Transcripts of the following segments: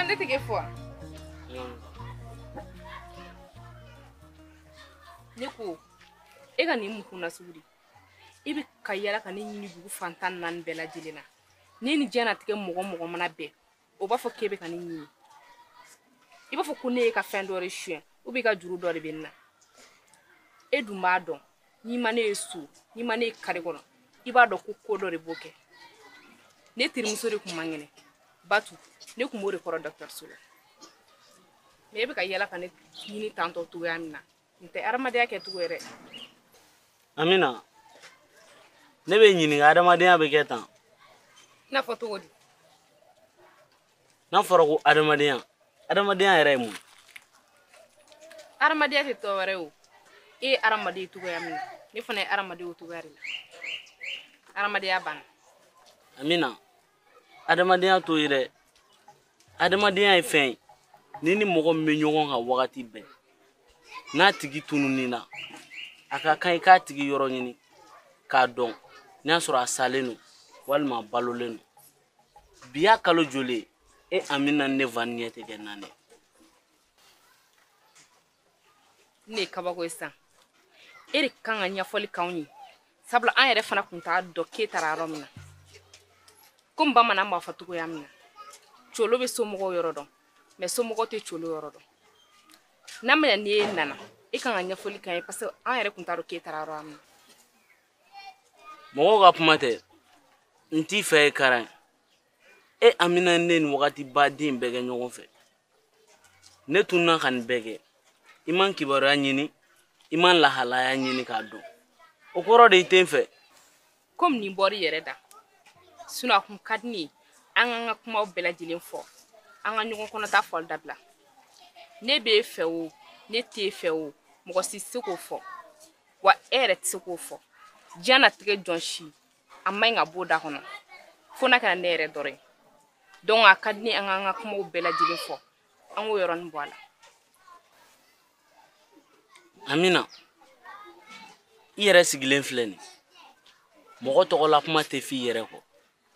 ne tɛ kɛ fɔ ne ko e ka nin mun kunna sugu de i bɛ ka yala ka ne ɲini dugu fantan naani bɛɛ lajɛlen na ne ni diɲɛnatigɛ mɔgɔ mana bɛɛ o b'a fɔ k'e bɛ ka ne ɲini i b'a fɔ ko ne ye ka fɛn dɔ de suyɛn ou bien ka juru dɔ de bɛ n na e dun b'a dɔn n'i ma ne ye so n'i ma ne ye kare kɔnɔ i b'a dɔn ko dɔ de b'o kɛ ne terimuso de tun man kɛnɛ Batu ne tun b'o de kɔrɔ dɔkitɛriso la mais e bɛ ka yala ka ne ɲini tantɔ cogoya min na n tɛ adamadenya kɛ cogo yɛrɛ Amina ne bɛ ɲininka adamadenya bɛ kɛ tan n'a fɔ cogo di n'a fɔra ko adamadenya yɛrɛ ye mun adamadenya tɛ tɔ wɛrɛ ye o e ye adamaden cogoya min na ne fana ye adamaden o cogoya de la adamadenya banna Amina adamadenya to ye dɛ adamadenya ye fɛn ye ni ni mɔgɔ min bɛ ɲɔgɔn kan wagati bɛɛ n'a tigi tununi na a ka kan i k'a tigi yɔrɔ ɲini k'a dɔn n'a sɔrɔ a salen don walima a balolen don bi y'a kalo joli e Amina ne van ɲɛ tɛ kɛ naani ne ye kabako ye sisan e de kan ka ɲɛfɔli k'anw ye sabula an yɛrɛ fana tun t'a dɔn k'e taara yɔrɔ min na komi bamanan b'a fɔ cogoya min na colo bɛ somɔgɔw yɔrɔ dɔn mais somɔgɔw tɛ colo yɔrɔ dɔn n'a mɛna n'e nana e kan ka ɲɛfɔli k'an ye parce que an yɛrɛ tun t'a dɔn k'e taara yɔrɔ min na mɔgɔw ka kuma tɛ n t'i fɛ ye karan e Amina ne ni wagati baden bɛɛ kɛ ɲɔgɔn fɛ ne tununa ka nin bɛɛ kɛ i man kibaruya ɲini i man lahalaya ɲini k'a dɔn o kɔrɔ de i tɛ n fɛ komi nin bɔra i yɛrɛ da sinon a kun ka di ne ye an k'an ka kumaw bɛɛ lajɛlen fɔ an ka ɲɔgɔn kɔnɔta fɔli dabila ne b'e fɛ o ne t'e fɛ o mɔgɔ si tɛ se k'o fɔ wa e yɛrɛ tɛ se k'o fɔ diɲɛnatigɛ jɔn si a man ɲi ka bɔ o da kɔnɔ fo n'a kɛra ne yɛrɛ dɔrɔn ye donc a ka di ne an k'an ka kumaw bɛɛ lajɛlen fɔ an k'o yɔrɔnin bɔ a la Amina i yɛrɛ sigilen filɛ nin mɔgɔ tɔgɔla kuma tɛ f'i yɛrɛ kɔ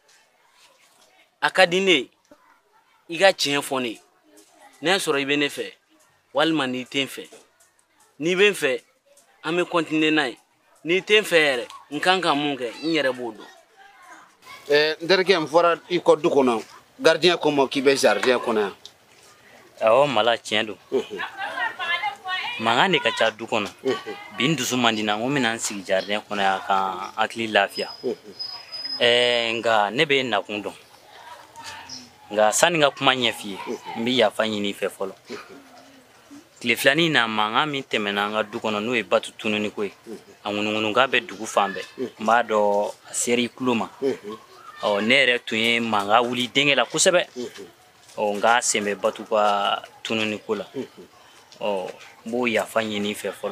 a ka di ne ye i ka tiɲɛ fɔ ne ye n'a sɔrɔ i bɛ ne fɛ walima n'i tɛ n fɛ n'i bɛ n fɛ an bɛ continuer n'a ye n'i tɛ n fɛ yɛrɛ n kan ka mun kɛ n yɛrɛ b'o dɔn n terikɛ n fɔra i kɔ du kɔnɔ gardien ko ma k'i bɛ jardin kɔnɔ yan awɔ mala tiɲɛ don mankan de ka ca du kɔnɔ bi n dusu man di n na n ko n bɛna n sigi jardin kɔnɔ yan ka hakili lafiya nka ne bɛ nakun dɔn nka sani n ka kuma ɲɛf'i ye n bɛ yafa ɲini i fɛ fɔlɔ tile filanin na mankan min tɛmɛna an ka du kɔnɔ n'o ye Batu tununi ko ye a ŋunuŋunuka bɛ dugu fan bɛɛ n b'a dɔn a sera i tulo ma ne yɛrɛ tun ye mankan wuli denkɛ la kosɛbɛ n ka sen bɛ Batu ka tununi ko la n b'o yafa ɲini i fɛ fɔlɔ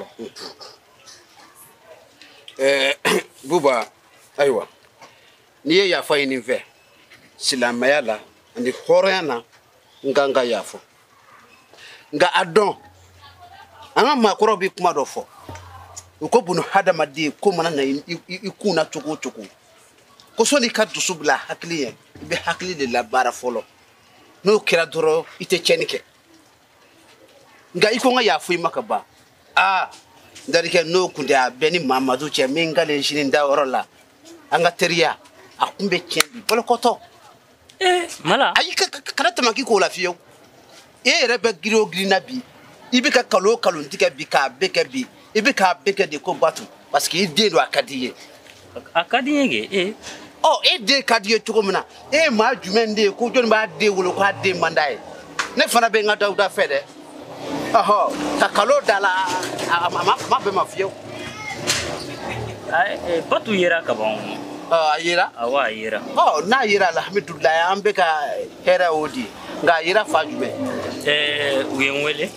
Buba ayiwa n'i ye yafa ɲini n fɛ silamɛya la ani hɔrɔnya na n kan ka yafa nka a dɔn an ka maakɔrɔw bɛ kuma dɔ fɔ u ko bunu hadamaden ko mana na i kun na cogo o cogo ko sɔnni ka dusu bila hakili ye i bɛ hakili de labaara fɔlɔ n'o kɛra dɔrɔn i tɛ tiɲɛni kɛ nka i ko n ka yafa i ma ka ban n terikɛ n'o kun tɛ a bɛɛ ni Mamadu cɛ min kalen sini da yɔrɔ la an ka teriya a kun bɛ tiɲɛ bi bɔlɔkɔtɔ mala ayi kana tɛmɛ k'i k'o la fiyewu e yɛrɛ bɛ girin o girinna bi i bɛ ka kalo o kalo tigɛ bi k'a bɛɛ kɛ bi i bɛ k'a bɛɛ kɛ de ko Batu parce que i den don a ka di ye a ka di n ye kɛ e den ka di ye cogo min na e ye maa jumɛn den ye ko jɔnni b'a den wolo k'a den man d'a ye ne fana bɛ n ka Dawuda fɛ dɛ ka kalo da la a ma bɛn ma fiyewu Batu yera ka ban a yera awɔ a yera n'a yera alhamdulilayi an bɛ ka hɛrɛ o di nka a yera fa jumɛn u ye n wele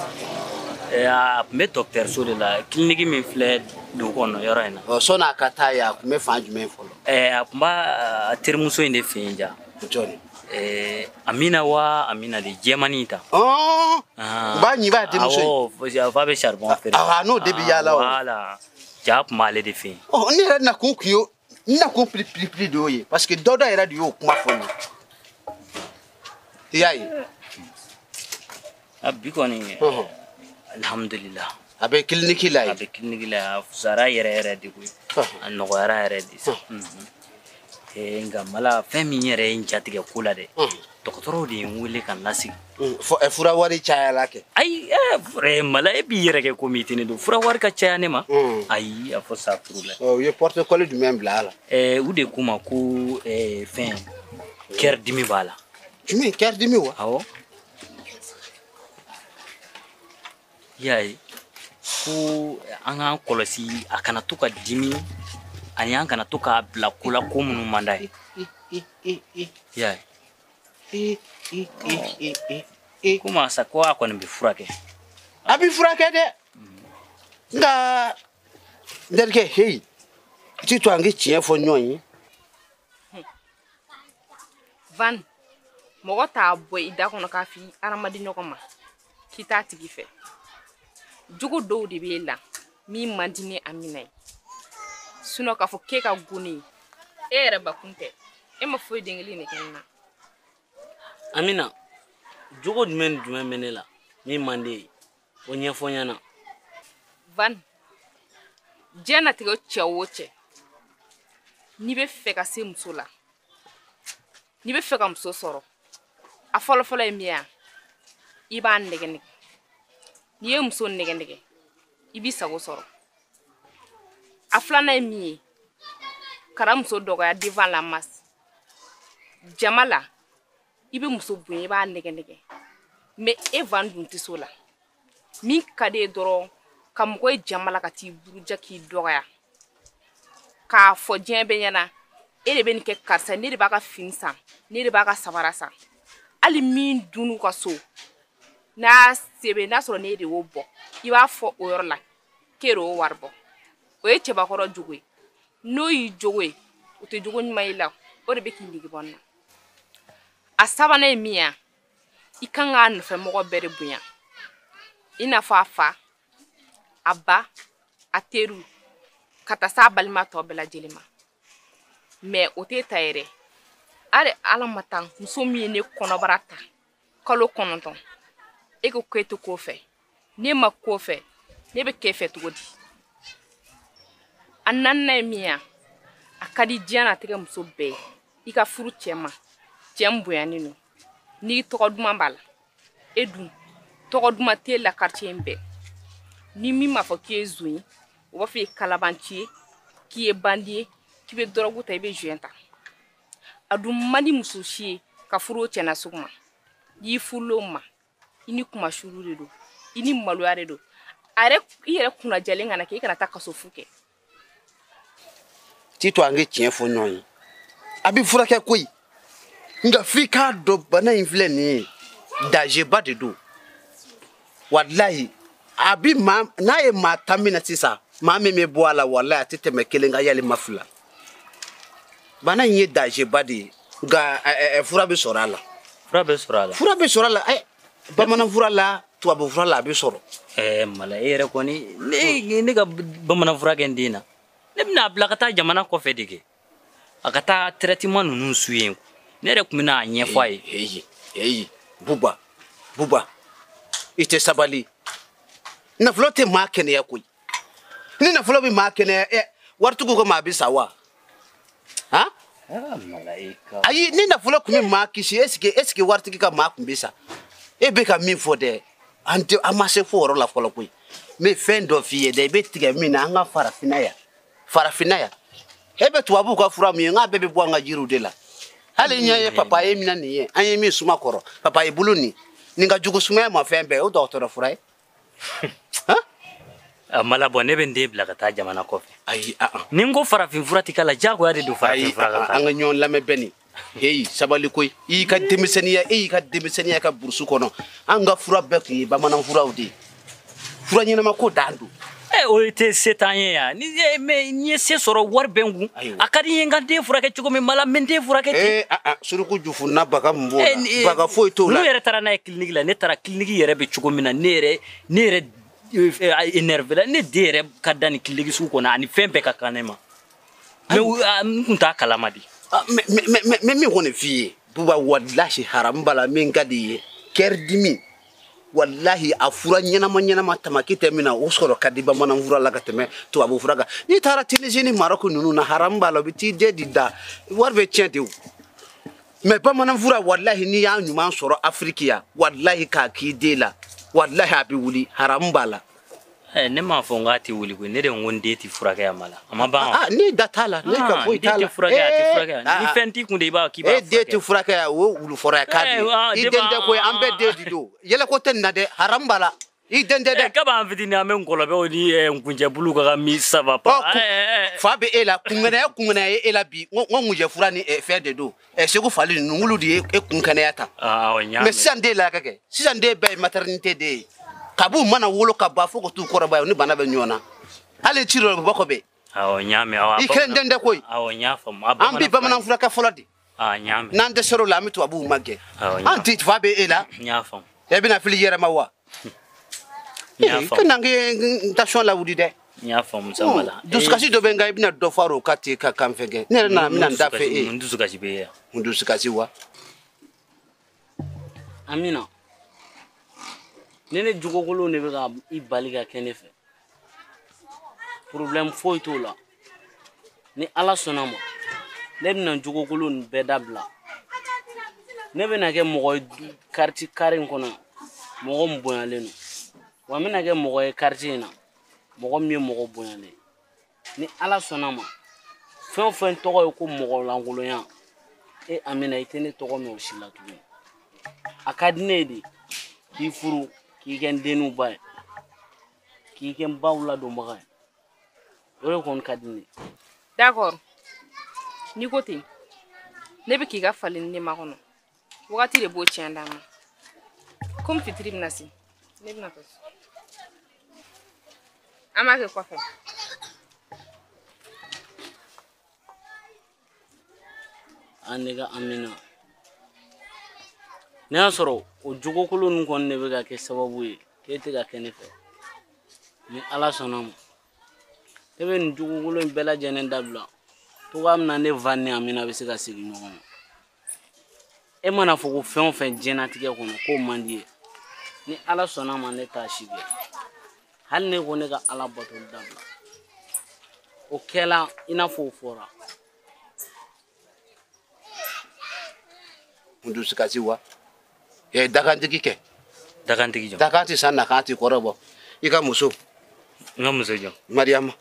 a tun bɛ dɔkitɛriso de la kiliniki min filɛ dugu kɔnɔ yɔrɔ in na sɔnni a ka taa yen a tun bɛ fan jumɛn fɔlɔ a tun b'a terimuso in de fɛ yen ja jɔnni Amina wa Amina de jɛmani ta b'a ɲi b'a terimuso awɔ fa bɛ charbon feere n'o de bɛ yaala o voilà ja tun b'ale de fɛ yen ne yɛrɛ nakun kun y'o n nakun pili de y'o ye parce que Dawuda yɛrɛ de y'o kuma fɔ n ye i y'a ye Abi kɔni alhamdulillah a bɛ kiliniki la a ye bɛ kiliniki la a fusara yɛrɛ de koyi a nɔgɔyara yɛrɛ de sa nka mala fɛn min yɛrɛ ye n jatigɛ ko la dɛ dɔgɔtɔrɔw de ye n wele ka n lasigi fura wari cayala kɛ ayi mala e b'i yɛrɛ kɛ komi i tɛ ne don fura wari ka caya ne ma ayi a fɔ sa furu la u ye porte-colis jumɛn bila a la u de k'u ma ko fɛn kɛri dimi b'a la jumɛn kɛri dimi wa awɔ i y'a ye ko an k'an kɔlɔsi a kana to ka dimi ani an kana to k'a bila ko la ko minnu man d'a ye i y'a ye komi a sa ko a kɔni bɛ furakɛ a bɛ furakɛ dɛ nka n terikɛ heyi i tɛ to an ka tiɲɛ fɔ ɲɔgɔn ye Van mɔgɔ t'a bɔ i da kɔnɔ k'a f'i adamaden ɲɔgɔn ma k'i t'a tigi fɛ jogo dɔw de b'e la min man di ni Amina ye sinon k'a fɔ k'e ka go ne ye e yɛrɛ bakun tɛ e ma foyi den kelen de kɛ n na Amina jogo jumɛn ni jumɛn bɛ ne la min man di ye o ɲɛfɔ n ɲɛna Van diɲɛlatigɛ cɛ o cɛ n'i bɛ fɛ ka se muso la n'i bɛ fɛ ka muso sɔrɔ a fɔlɔ-fɔlɔ ye min ye i b'a nɛgɛ-nɛgɛ n'i ye muso nɛgɛ-nɛgɛ i b'i sago sɔrɔ a filanan ye min ye kara muso dɔgɔya devant la masse jama la i bɛ muso bonya i b'a nɛgɛ-nɛgɛ mais e Van dun tɛ s'o la min ka di ye dɔrɔn ka mɔgɔ ye jama la ka t'i buruja k'i dɔgɔya k'a fɔ diɲɛ bɛɛ ɲɛna e de bɛ nin kɛ karisa ne de b'a ka fini san ne de b'a ka sabara san hali min dunu ka so n'a sebe n'a sɔrɔ ne de y'o bɔ i b'a fɔ o yɔrɔ la k'e de y'o wari bɔ o ye cɛbakɔrɔ jogo ye n'o y'i jogo ye o tɛ jogo ɲuman i la o de bɛ k'i nege bɔ n na a sabanan ye min ye i kan k'a nɔfɛmɔgɔ bɛɛ de bonya i n'a fɔ a fa a ba a teriw ka taa s'a balima tɔ bɛɛ lajɛlen ma mais o tɛ ta yɛrɛ ale ala ma tan muso min ye ne kɔnɔbara ta kalo 9 e ko k'e tɛ ko fɛ ne ma ko fɛ ne bɛ k'e fɛ cogo di a naaninan ye min ye a ka di diɲɛlatigɛ muso bɛɛ i ka furu cɛ ma cɛ min bonyanen don n'i tɔgɔ duman b'a la e dun tɔgɔ duman t'e la quartier in bɛɛ ni min m'a fɔ k'i ye zon ye o b'a fɔ i ye kalabanci ye k'i ye bandi ye k'i bɛ dɔrɔgu ta i bɛ joint ta a dun man di muso si ye ka furu o cɛna sugu ma n'i furul'o ma i ni kumashuru de don i ni maloya de don a yɛrɛ i yɛrɛ kunna jɛlen kana kɛ i kana taa kaso fu kɛ t'i to an ka tiɲɛ fɔ ɲɔgɔn ye a bɛ furakɛ koyi nka f'i k'a dɔn bana in filɛ nin ye dangeba de don walahi a bɛ maa n'a ye maa tan minɛ sisan maa min bɛ bɔ a la walahi a tɛ tɛmɛ 1 kan yalima 2 bana in ye dangeba de ye nka fura bɛ sɔrɔ a la fura bɛ sɔrɔ a la fura bɛ sɔrɔ a la bamanan fura la tubabu fura la a bɛ sɔrɔ mala e yɛrɛ kɔni ne ka bamanan fura kɛ n den na ne bɛna a bila ka taa jamana kɔfɛ de kɛ a ka taa traitement ninnu su yen ne yɛrɛ tun bɛna a ɲɛfɔ a ye heyi buba i tɛ sabali nafolo tɛ maa kɛnɛya koyi ni nafolo bɛ maa kɛnɛya waritigiw ko maa bɛ sa wa han ayi ni nafolo tun bɛ maa kisi est ce que waritigi ka maa tun bɛ sa e bɛ ka min fɔ dɛ an ma se fo yɔrɔ la fɔlɔ koyi mais fɛn dɔ f'i ye dɛ i bɛ tigɛ min na an ka farafinna yan e bɛ tubabuw ka fura min ye n k'a bɛɛ bɛ bɔ an ka jiriw de la hali ɲɛ ye papa ye mina nin ye an ye min suma kɔrɔ papa ye bulu nin ka jugu sumaya ma fɛn bɛɛ o dɔgɔtɔrɔ fura ye mala bɔ ne bɛ n den bila ka taa jamana kɔfɛ ayi ni n ko farafin fura tɛ k'a la diyagoya de don farafin fura ka an ka ɲɔgɔn lamɛn bɛɛ nin heyi sabali koyi i y'i ka denmisɛnniya ka burusu kɔnɔ an ka fura bɛɛ tun ye bamanan furaw de ye fura ɲɛnama ko dan don o tɛ se t'an ye yan ni ye se sɔrɔ wari bɛ n kun a ka di n ye n ka den furakɛ cogo min mala n bɛ n den furakɛ ten suruku jufunna baga min b'o la baga foyi t'o la n'u yɛrɛ taara n'a ye kiliniki la ne taara kiliniki yɛrɛ bɛ cogo min na ne yɛrɛ énervé la ne den yɛrɛ ka da ni kiliniki sugu kɔnɔ ani fɛn bɛɛ ka kan ne ma mais n kun t'a kalama de mais min kɔni f'i ye buba walahi haram bala min ka di ye kɛri dimi wallahi a fura ɲɛnama tamaki tɛ min na o sɔrɔ ka di bamanan fura la ka tɛmɛ tubabu fura kan n'i taara Tunisie ni Maroc ninnu na haram b'a la u bɛ t'i den di da wari bɛ tiɲɛ de o mais bamanan fura wallahi n'i y'a ɲuman sɔrɔ Afrique ya wallahi k'a k'i den la wallahi a bɛ wuli haram b'a la. ne m'a fɔ n k'a tɛ wuli koyi ne de ko n den tɛ furakɛ a ma la a ma ban wa. ne da t'a la ne ka foyi t'a la. den tɛ furakɛ a tɛ furakɛ ni fɛn t'i kun de i b'a k'i b'a furakɛ. den tɛ furakɛ o wulu fɔra k'a di i den tɛ koyi an bɛɛ den di don yɛlɛko tɛ nin na dɛ haram b'a la i den tɛ dɛ. kaba an fitinin an bɛ nkɔlɔbɛw ni nkunjɛ bulu ka mi saba pa. fa bɛ e la kunkɛnɛya ye e la bi n ko nkunjɛ fura ni fɛn de don segu fali ninnu wulu de ye e kunkɛnɛya ta. mais sisan den la ka kɛ sisan den bɛɛ ye maternité den ye. Kabu mana wolo ka ba fo ko tu kɔrɔba ni bana bɛ ɲɔgɔn na hali ci dɔ bɛ bɔ kɔbɛ. awɔ n y'a mɛn awɔ. i kelen den tɛ koyi. awɔ n y'a faamu. an bɛ bamanan furakɛ fɔlɔ de. n y'a mɛn. n'an dɛsɛr'o la an bɛ tubabuw ma gɛn. an ti fa bɛ e la. n y'a faamu. e bɛna fili yɛrɛ ma wa. n y'a faamu. kana n tension lawuli dɛ. n y'a faamu samala. dusukasi dɔ bɛ n kan i bɛna dɔ fara o ka ten ka kan fɛn kɛ ne yɛrɛ nana n bɛna n da fɛ e. n dusukasi bɛ ye yan. n dusukasi wa. Amina ne jugokolo ne bɛ ka i bali ka kɛ ne fɛ problème foyi t'o la ni Ala sɔnna ma ne bɛna jugokolo nin bɛɛ dabila ne bɛna kɛ mɔgɔ ye quartier carré in kɔnɔ mɔgɔ min bonyalen don wa n bɛna kɛ mɔgɔ ye quartier in na mɔgɔ min ye mɔgɔ bonyalen ni Ala sɔnna ma fɛn o fɛn tɔgɔ ye ko mɔgɔ lankolonya Amina i tɛ ne tɔgɔ mɛn o si la tuguni a ka di ne ye de k'i furu k'i kɛ n denniw ba ye k'i kɛ n baw ladonbaga ye o de kɔni ka di ne. d'accord n'i ko ten ne bɛ k'i ka fali ni ne ma kɔnɔ wagati de b'o tiɲɛ d'a ma comme fitiri bɛna se ne bɛna taa so an b'a kɛ kɔfɛ. an ne ka Amina ne y'a sɔrɔ o jogokolo ninnu kɔni ne bɛ ka kɛ sababu ye k'e tɛ ka kɛ ne fɛ ni Ala sɔnna ma e bɛ nin jogokolo in bɛɛ lajɛlen dabila togoya min na ne va ni Amina bɛ se ka segin ɲɔgɔn ma e mana fɔ ko fɛn o fɛn diɲɛlatigɛ kɔnɔ k'o man di ye ni Ala sɔnna ma ne t'a si kɛ hali ne ko ne ka Ala batoli dabila o kɛla i n'a fɔ o fɔra. n dusukasi wa. dakantigi kɛ. dakantigi jɔn. dakanti san na kan ti kɔrɔbɔ i ka muso. n ka muso jɔn. Mariama.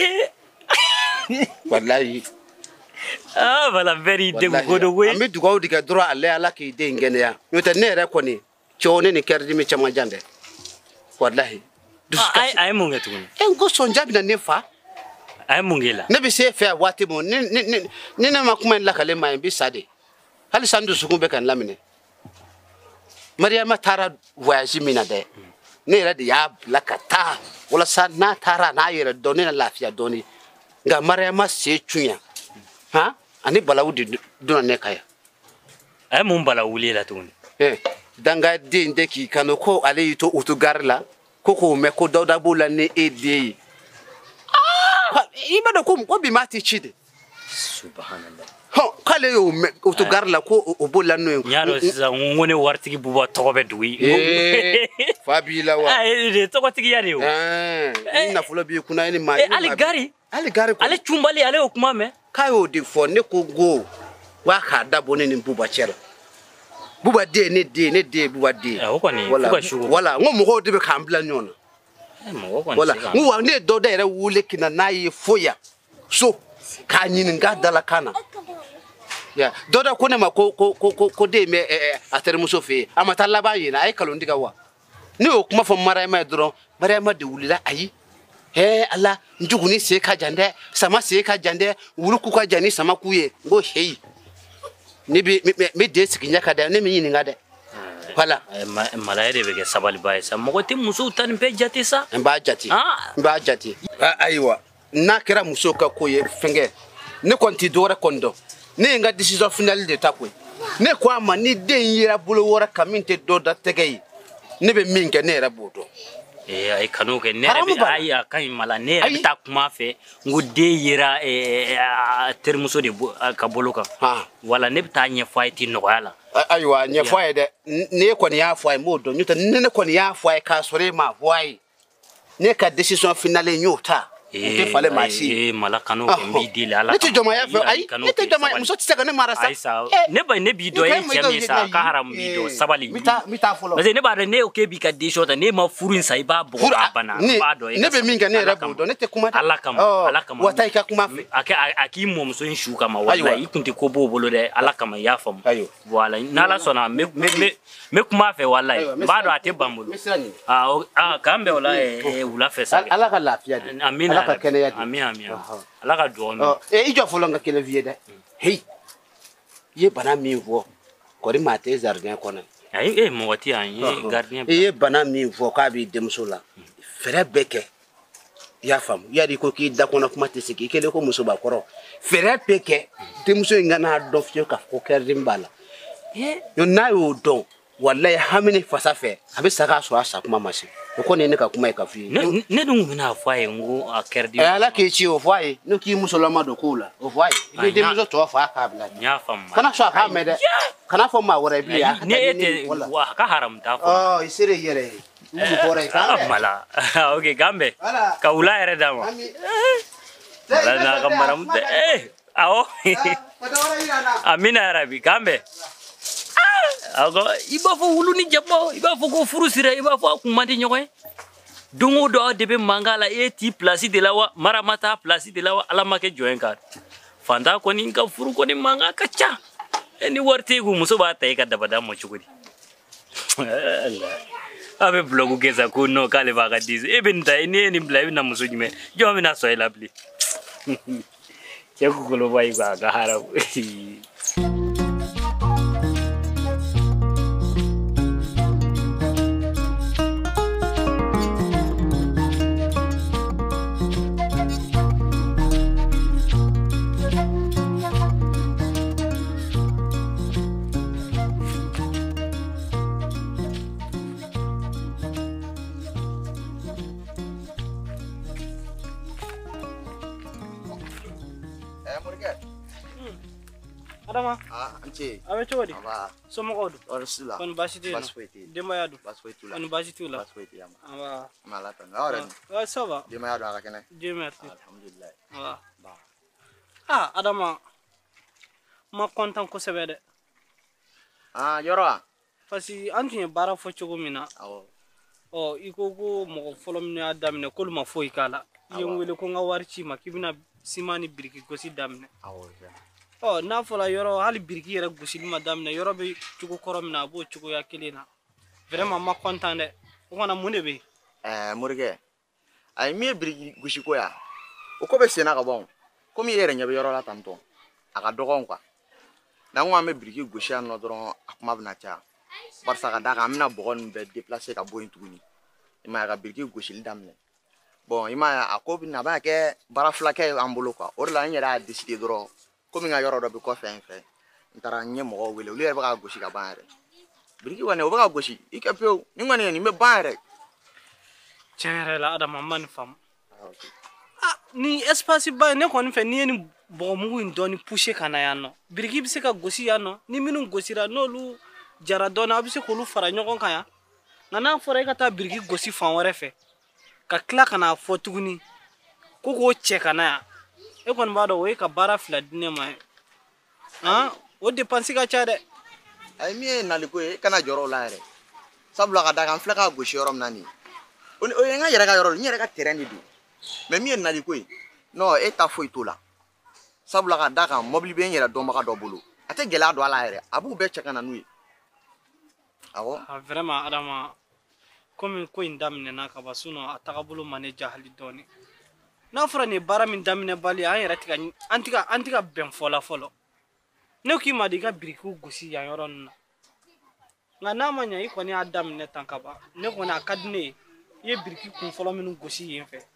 wallahi. voilà very degun ko do koyi. an bɛ dugawu de kɛ dɔrɔn Ala k'i den kɛnɛya n'o tɛ ne yɛrɛ kɔni cɛw ne ni kɛrɛdimi caman jan dɛ wallahi. dusukasi a ye mun kɛ tuguni. n ko sɔnja bɛna ne fa. a ye mun k'e la. ne bɛ se fɛ waati min ni ne ma kuma in lakale ma ye n bɛ sa de hali san dusukun bɛ ka n laminɛ. Mariama taara voyage min na dɛ ne yɛrɛ de y'a bila ka taa walasa n'a taara n'a yɛrɛ dɔn ne na lafiya dɔɔni nka Mariama se cunya ani balawu de donna ne ka yan. a ye mun bala wuli la tuguni. dangaden de k'i kanu ko ale y'i to autogare la ko k'o mɛn ko Dawuda b'o la ni e den ye i b'a dɔn ko bi m'a ti ci de. subhanallah. k'ale y'o mɛn autogare la ko o b'o la n'o ye. n y'a dɔn sisan n ko ne waritigi buba tɔgɔ bɛ dugu ye. fa b'i la wa. tɔgɔtigiya de ye o. ni nafolo b'i kunna ni maa. hali gari. ale cunbali ale y'o kuma mɛn. k'a y'o de fɔ ne ko wa k'a dabɔ ne ni Buba cɛ la. Buba den ne den ye Buba den. o kɔni fo ka su. wala n ko mɔgɔw de bɛ k'an bila ɲɔgɔn na. mɔgɔ kɔni wala n ko wa ne ye dɔ da yɛrɛ wele ka na n'a ye foya so k'a ɲininka dalakan na. dɔ da ko ne ma ko den bɛ a terimuso fɛ yen a ma taa laban yen a ye nkalon tigɛ wa. ne y'o kuma fɔ Mariama ye dɔrɔn Mariama de wulila ayi. Ala njuguni se ka jan dɛ sama se ka jan dɛ wuluku ka jan ni sama ku ye n ko heyi ne bɛ den sigi ɲɛ ka dɛ ne min ɲininka dɛ voilà. malaya de bɛ kɛ sabaliba ye sa mɔgɔ tɛ musow ta nin bɛɛ jate sa. n b'a jate n b'a jate. ayiwa n'a kɛra musow ka ko ye fɛnkɛ ne kɔni tɛ dɔwɛrɛ kɔni dɔn ne ye n ka décision finale de ta koyi ne ko a ma ni den yera bolo wɛrɛ kan min tɛ dɔ da tɛgɛ ye ne bɛ min kɛ ne yɛrɛ b'o dɔn. a ye kanu kɛ ne yɛrɛ bɛ ayi a ka ɲi mala ne yɛrɛ bɛ taa kuma fɛ n ko den yera terimuso de ka bolo kan wala ne bɛ taa ɲɛfɔ a ye ten nɔgɔya la ayiwa ɲɛfɔ a ye dɛ ne kɔni y'a fɔ a ye n b'o dɔn n'o tɛ ni ne kɔni y'a fɔ a ye k'a sɔrɔ e m'a fɔ a ye ne ka décision finale n y'o ta o tɛ falen maa si mala kanu kɛ n b'i deli ala ne tɛ jɔnmaya fɛ ayi ne tɛ jɔnmaya muso tɛ se ka ne mara sa ne b'i dɔn e cɛ min sa ka haramu b'i dɔn sabali n bɛ taa fɔlɔ parce que ne b'a dɔn ne y'o k'e b'i ka décision ta n'e ma furu in sa i b'a bugɔ k'a bana n b'a dɔn ne bɛ min kɛ ne yɛrɛ b'o dɔn ne tɛ kuma dɛ ala kama wa taa i ka kuma fɛ a k'i mɔmuso in su kama walahi i kun tɛ ko b'o bolo dɛ ala kama i y'a faamu voilà n'ala sɔnna n bɛ kuma a fɛ walahi n b'a dɔn a tɛ ban n bolo k'an bɛn o la wula fɛ sa ala ka lafiya di ala ka kɛnɛya di amin ala ka dugawu i jɔ fɔlɔ n ka kelen f'i ye dɛ heyi i ye bana min fɔ kɔri maa tɛ jardin kɔnɔ ayi mɔgɔ tɛ yan n ye gardien i ye bana min fɔ k'a b'i denmuso la fɛɛrɛ bɛɛ kɛ i y'a faamu yali ko k'i da kɔnɔ kuma tɛ se k'i kelen ko musobakɔrɔ fɛɛrɛ bɛɛ kɛ denmuso in ka n'a dɔn fiyewu k'a fɔ ko kɛrɛden b'a la n'a y'o dɔn walayi hami fasa fɛ a bɛ sa k'a sɔrɔ a sa kuma ma se o kɔni ye ne ka kuma ye ka f'i ye ne dun bɛna fɔ a ye n ko a kɛrɛden ala k'i ci o fɔ a ye n'o k'i musolama don k'o la o fɔ a ye i bɛ denmuso tɔ fɔ a k'a bila n y'a faamu kana sɔn a k'a mɛn dɛ kana fɔ maa wɛrɛ bilen ne e tɛ wa a ka haramu t'a fɔ i sera i yɛrɛ ye muso kɔrɔ ye k'a mala ok k'an bɛn ka wula yɛrɛ d'a ma wala n'a ka maramu tɛ awɔ amina yarabi k'an bɛn i b'a fɔ wulu ni jabɔ i b'a fɔ ko furu sira i b'a fɔ a kun man di ɲɔgɔn ye don o don aw de bɛ mankan la e t'i place de la wa mara ma taa place de la wa ala ma kɛ jɔn kan fantan kɔni ka furu kɔni mankan ka ca ni wari tɛ kun muso b'a ta i ka dabada ma cogo di a bɛ blogu kɛ sa ko non k'ale b'a ka dise e bɛ nin ta ni ye nin bila i bɛ na muso jumɛn jɔn bɛ na sɔn e la bilen cɛ kukoloba yi a ka haramu Adama ance a bɛ cogo di aba somɔgɔw don orsi la kɔni baasi tɛ yen baasi foyi tɛ yen denbaya don baasi foyi t'u la kɔni baasi t'u la baasi foyi tɛ yan aba ma ala tan aw yɛrɛ ça va denbaya don a ka kɛnɛ Dieu merci alhamdulillah aba Adama ma content kosɛbɛ dɛ yɔrɔ wa parce que an tun ye baara fɔ cogo min na awɔ i ko ko mɔgɔ fɔlɔ min y'a daminɛ k'olu ma foyi k'a la i ye n wele ko n ka wari ci ma k'i bɛna siman ni biriki gosi daminɛ n'a fɔra yɔrɔ hali biriki yɛrɛ gosili ma daminɛ yɔrɔ bɛ cogo kɔrɔ min na a b'o cogoya kelen na vraiment ma content dɛ o fana mun de bɛ yen morikɛ ayi min ye biriki gosi ko ya o ko bɛ senna ka bɔ komi i yɛrɛ ɲɛ bɛ yɔrɔ la tantɔ a ka dɔgɔn quoi n'an ko an bɛ biriki gosi yan nɔ dɔrɔn a kuma bɛna caya barisa ka d'a kan an bɛna bɔgɔ ninnu bɛɛ déplacer ka bɔ yen tuguni i m'a ye ka biriki gosili daminɛ bon i m'a ye a ko bɛna a bɛna kɛ baara filakɛ ye an bolo quoi o de la n yɛrɛ y'a décider dɔrɔn komi n ka yɔrɔ dɔ bɛ kɔfɛ n fɛ n taara n ye mɔgɔw wele olu yɛrɛ bɛ ka gosi ka ban yɛrɛ biriki kɔni o bɛ ka gosi i kɛ pewu nin kɔni nin bɛ ban yɛrɛ tiɲɛ yɛrɛ la Adama ma nin faamu ni espace ba ye ne kɔni fɛ n'i ye nin bɔgɔmugu in dɔɔni pousser ka na yan nɔ biriki bɛ se ka gosi yan nɔ ni minnu gosira n'olu jara dɔɔni a bɛ se k'olu fara ɲɔgɔn kan yan nka n'a fɔra e ka taa biriki gosi fan wɛrɛ fɛ ka tila ka n'a fɔ tuguni ko k'o cɛ ka na yan e kɔni b'a dɔn o ye ka baara fila di ne ma ye o dépense ka ca dɛ ayi min ye naliko ye e kana jɔrɔ o la yɛrɛ sabula ka d'a kan n filɛ ka gosi yɔrɔ min na nin ye o ye n ka yɛrɛ ka yɔrɔ n yɛrɛ ka terrain de don mais min ye naliko ye non e ta foyi t'o la sabula ka d'a kan mobili bɛ n yɛrɛ dɔnbaga dɔ bolo a tɛ gɛlɛya don a la yɛrɛ a b'u bɛɛ cɛ ka na n'u ye awɔ vraiment Adama komi ko in daminɛna ka ban a tagabolo ma ne ja hali dɔɔni n'a fɔra nin ye baara min daminɛ bali an yɛrɛ an tɛ ka bɛn fɔla fɔlɔ ne k'i ma di i ka birikiw gosi yan yɔrɔ ninnu na nka n'a ma ɲɛ i kɔni y'a daminɛ tan ka ban ne kɔni a ka di ne ye i ye biriki kun fɔlɔ minnu gosi yen fɛ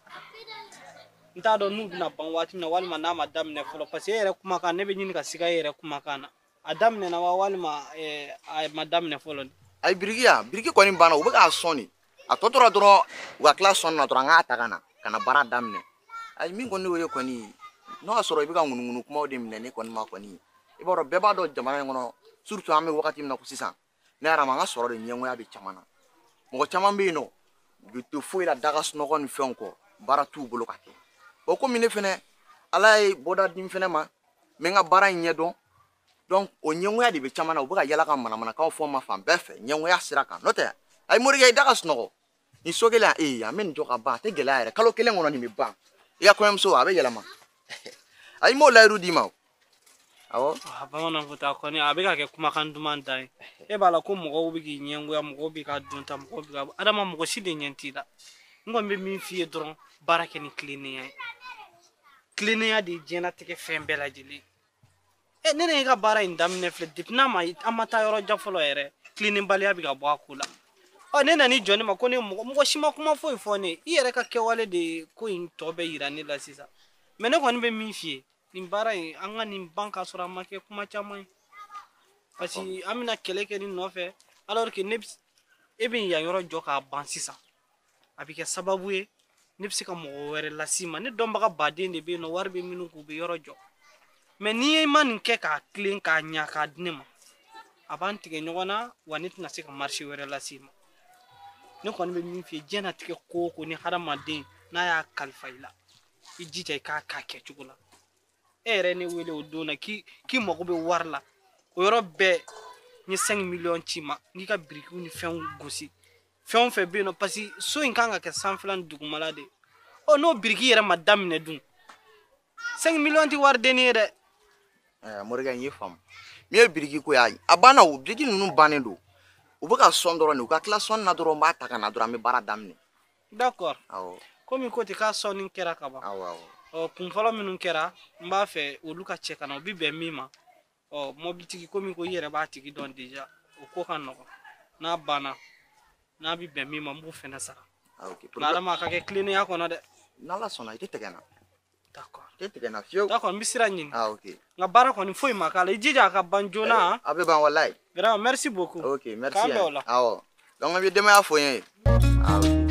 n t'a dɔn n'u bɛna ban waati min na walima n'a ma daminɛ fɔlɔ parce que e yɛrɛ kumakan ne bɛ ɲini ka siga e yɛrɛ kumakan na a daminɛna wa walima a ma daminɛ fɔlɔ ayi biriki kɔni banna u bɛ k'a sɔn de a tɔ tora dɔrɔn u ka tila sɔnni na dɔrɔn an k'a ta ka na baara daminɛ ayi min kɔni y'o ye kɔni n'o y'a sɔrɔ i bɛ ka ŋunuŋunu kumaw de minɛ ne kɔni ma kɔni i b'a dɔn bɛɛ b'a dɔn jamana in kɔnɔ surtout an bɛ wagati min na ko sisan ne yɛrɛ ma an ka sɔrɔ de ɲɛngoya bɛ caman na mɔgɔ caman bɛ yen nɔ u bɛ to foyi la daga sunɔgɔ ni fɛnw kɔ baara t'u bolo ka kɛ o komi ne fɛnɛ ala ye bɔda di n fɛnɛ ma n bɛ n ka baara in ɲɛdɔn donc o ɲɛngoya de bɛ caman na u bɛ ka yala ka manamanakanw fɔ n ma fan bɛɛ fɛ ɲɛngoya sira kan n'o tɛ a ye morikɛ i da ka sunɔgɔ nin so kelen an bɛ nin jɔ ka ban a tɛ gɛlɛya yɛrɛ kalo kelen kɔnɔ nin bɛ ban i ka kɔɲɔmuso a bɛ yɛlɛma a ye m'o layiru d'i ma o awɔ bamanan ko ta kɔni a bɛ ka kɛ kumakan duman da ye e b'a la ko mɔgɔw bɛ k'i ɲɛngoya mɔgɔw bɛ ka dun ta mɔgɔw bɛ ka adama mɔgɔ si de ɲɛ t'i la n kɔni bɛ min f'i ye dɔrɔn baara kɛ ni kilennenya ye kilennenya de ye diɲɛlatigɛ fɛn bɛɛ lajɛlen ne ne ka baara in daminɛ filɛ depuis n'a ma an ma taa yɔrɔ jan fɔlɔ yɛrɛ kilennenbaliya bɛ ka bɔ a ko la ne nana jɔ ne ma ko ne mɔgɔ si ma kuma foyi fɔ ne i yɛrɛ ka kɛwale de ko in tɔ bɛ yira ne la sisan mais ne kɔni bɛ min f'i ye nin baara in an ka nin ban k'a sɔrɔ a ma kɛ kuma caman ye parce que an bɛna kɛlɛ kɛ nin nɔfɛ alors que e bɛ yan yɔrɔ jɔ k'a ban sisan a bɛ kɛ sababu ye ne bɛ se ka mɔgɔ wɛrɛ las'i ma ne dɔnbaga baden de bɛ yen nɔ wari bɛ minnu k'u bɛ yɔrɔ jɔ mais n'i ye ma nin kɛ k'a tilen k'a ɲa k'a di ne ma a b'an tigɛ ɲɔgɔn na wa ne tɛna se ka marché wɛrɛ las'i ma ne kɔni bɛ min f'i ye diɲɛlatigɛ ko o ko ni hadamaden n'a y'a kalifa i la i jija i k'a k'a kɛcogo la e yɛrɛ ne wele o don na k'i mago bɛ wari la o yɔrɔ bɛɛ n ye 5 millions ci ma n'i ka birikiw ni fɛnw gosi fɛn o fɛn bɛ yen nɔ parce que so in kan ka kɛ sanfɛla ni dugumala de n'o biriki yɛrɛ ma daminɛ dun 5 millions tɛ wari denni ye dɛ morikɛ n ye faamu min ye biriki ko ye a banna o biriki ninnu bannen don u bɛ ka sɔn dɔrɔn de u ka tila sɔnni na dɔrɔn n b'a ta ka na dɔrɔn an bɛ baara daminɛ d'accord awɔ komi ko ten k'a sɔnni kɛra ka ban kun fɔlɔ minnu kɛra n b'a fɛ olu ka cɛ ka na u bɛ bɛn min ma mobilitigi komi ko i yɛrɛ b'a tigi dɔn déjà o ko ka nɔgɔn n'a banna n'a bɛ bɛn min ma n b'u fɛnɛ sara mais Adama a ka kɛ kilennenya kɔnɔ dɛ n'Ala sɔnna i tɛ tigɛ n na d'accord i tɛ tigɛ n na fiyewu d'accord n bɛ sira ɲini ok nka baara kɔni foyi ma k'a la i jija a ka ban joona a bɛ ban walayi vraiment merci beaucoup ok merci k'an bɛn o la awɔ donc n bɛ denbaya fo n ye ok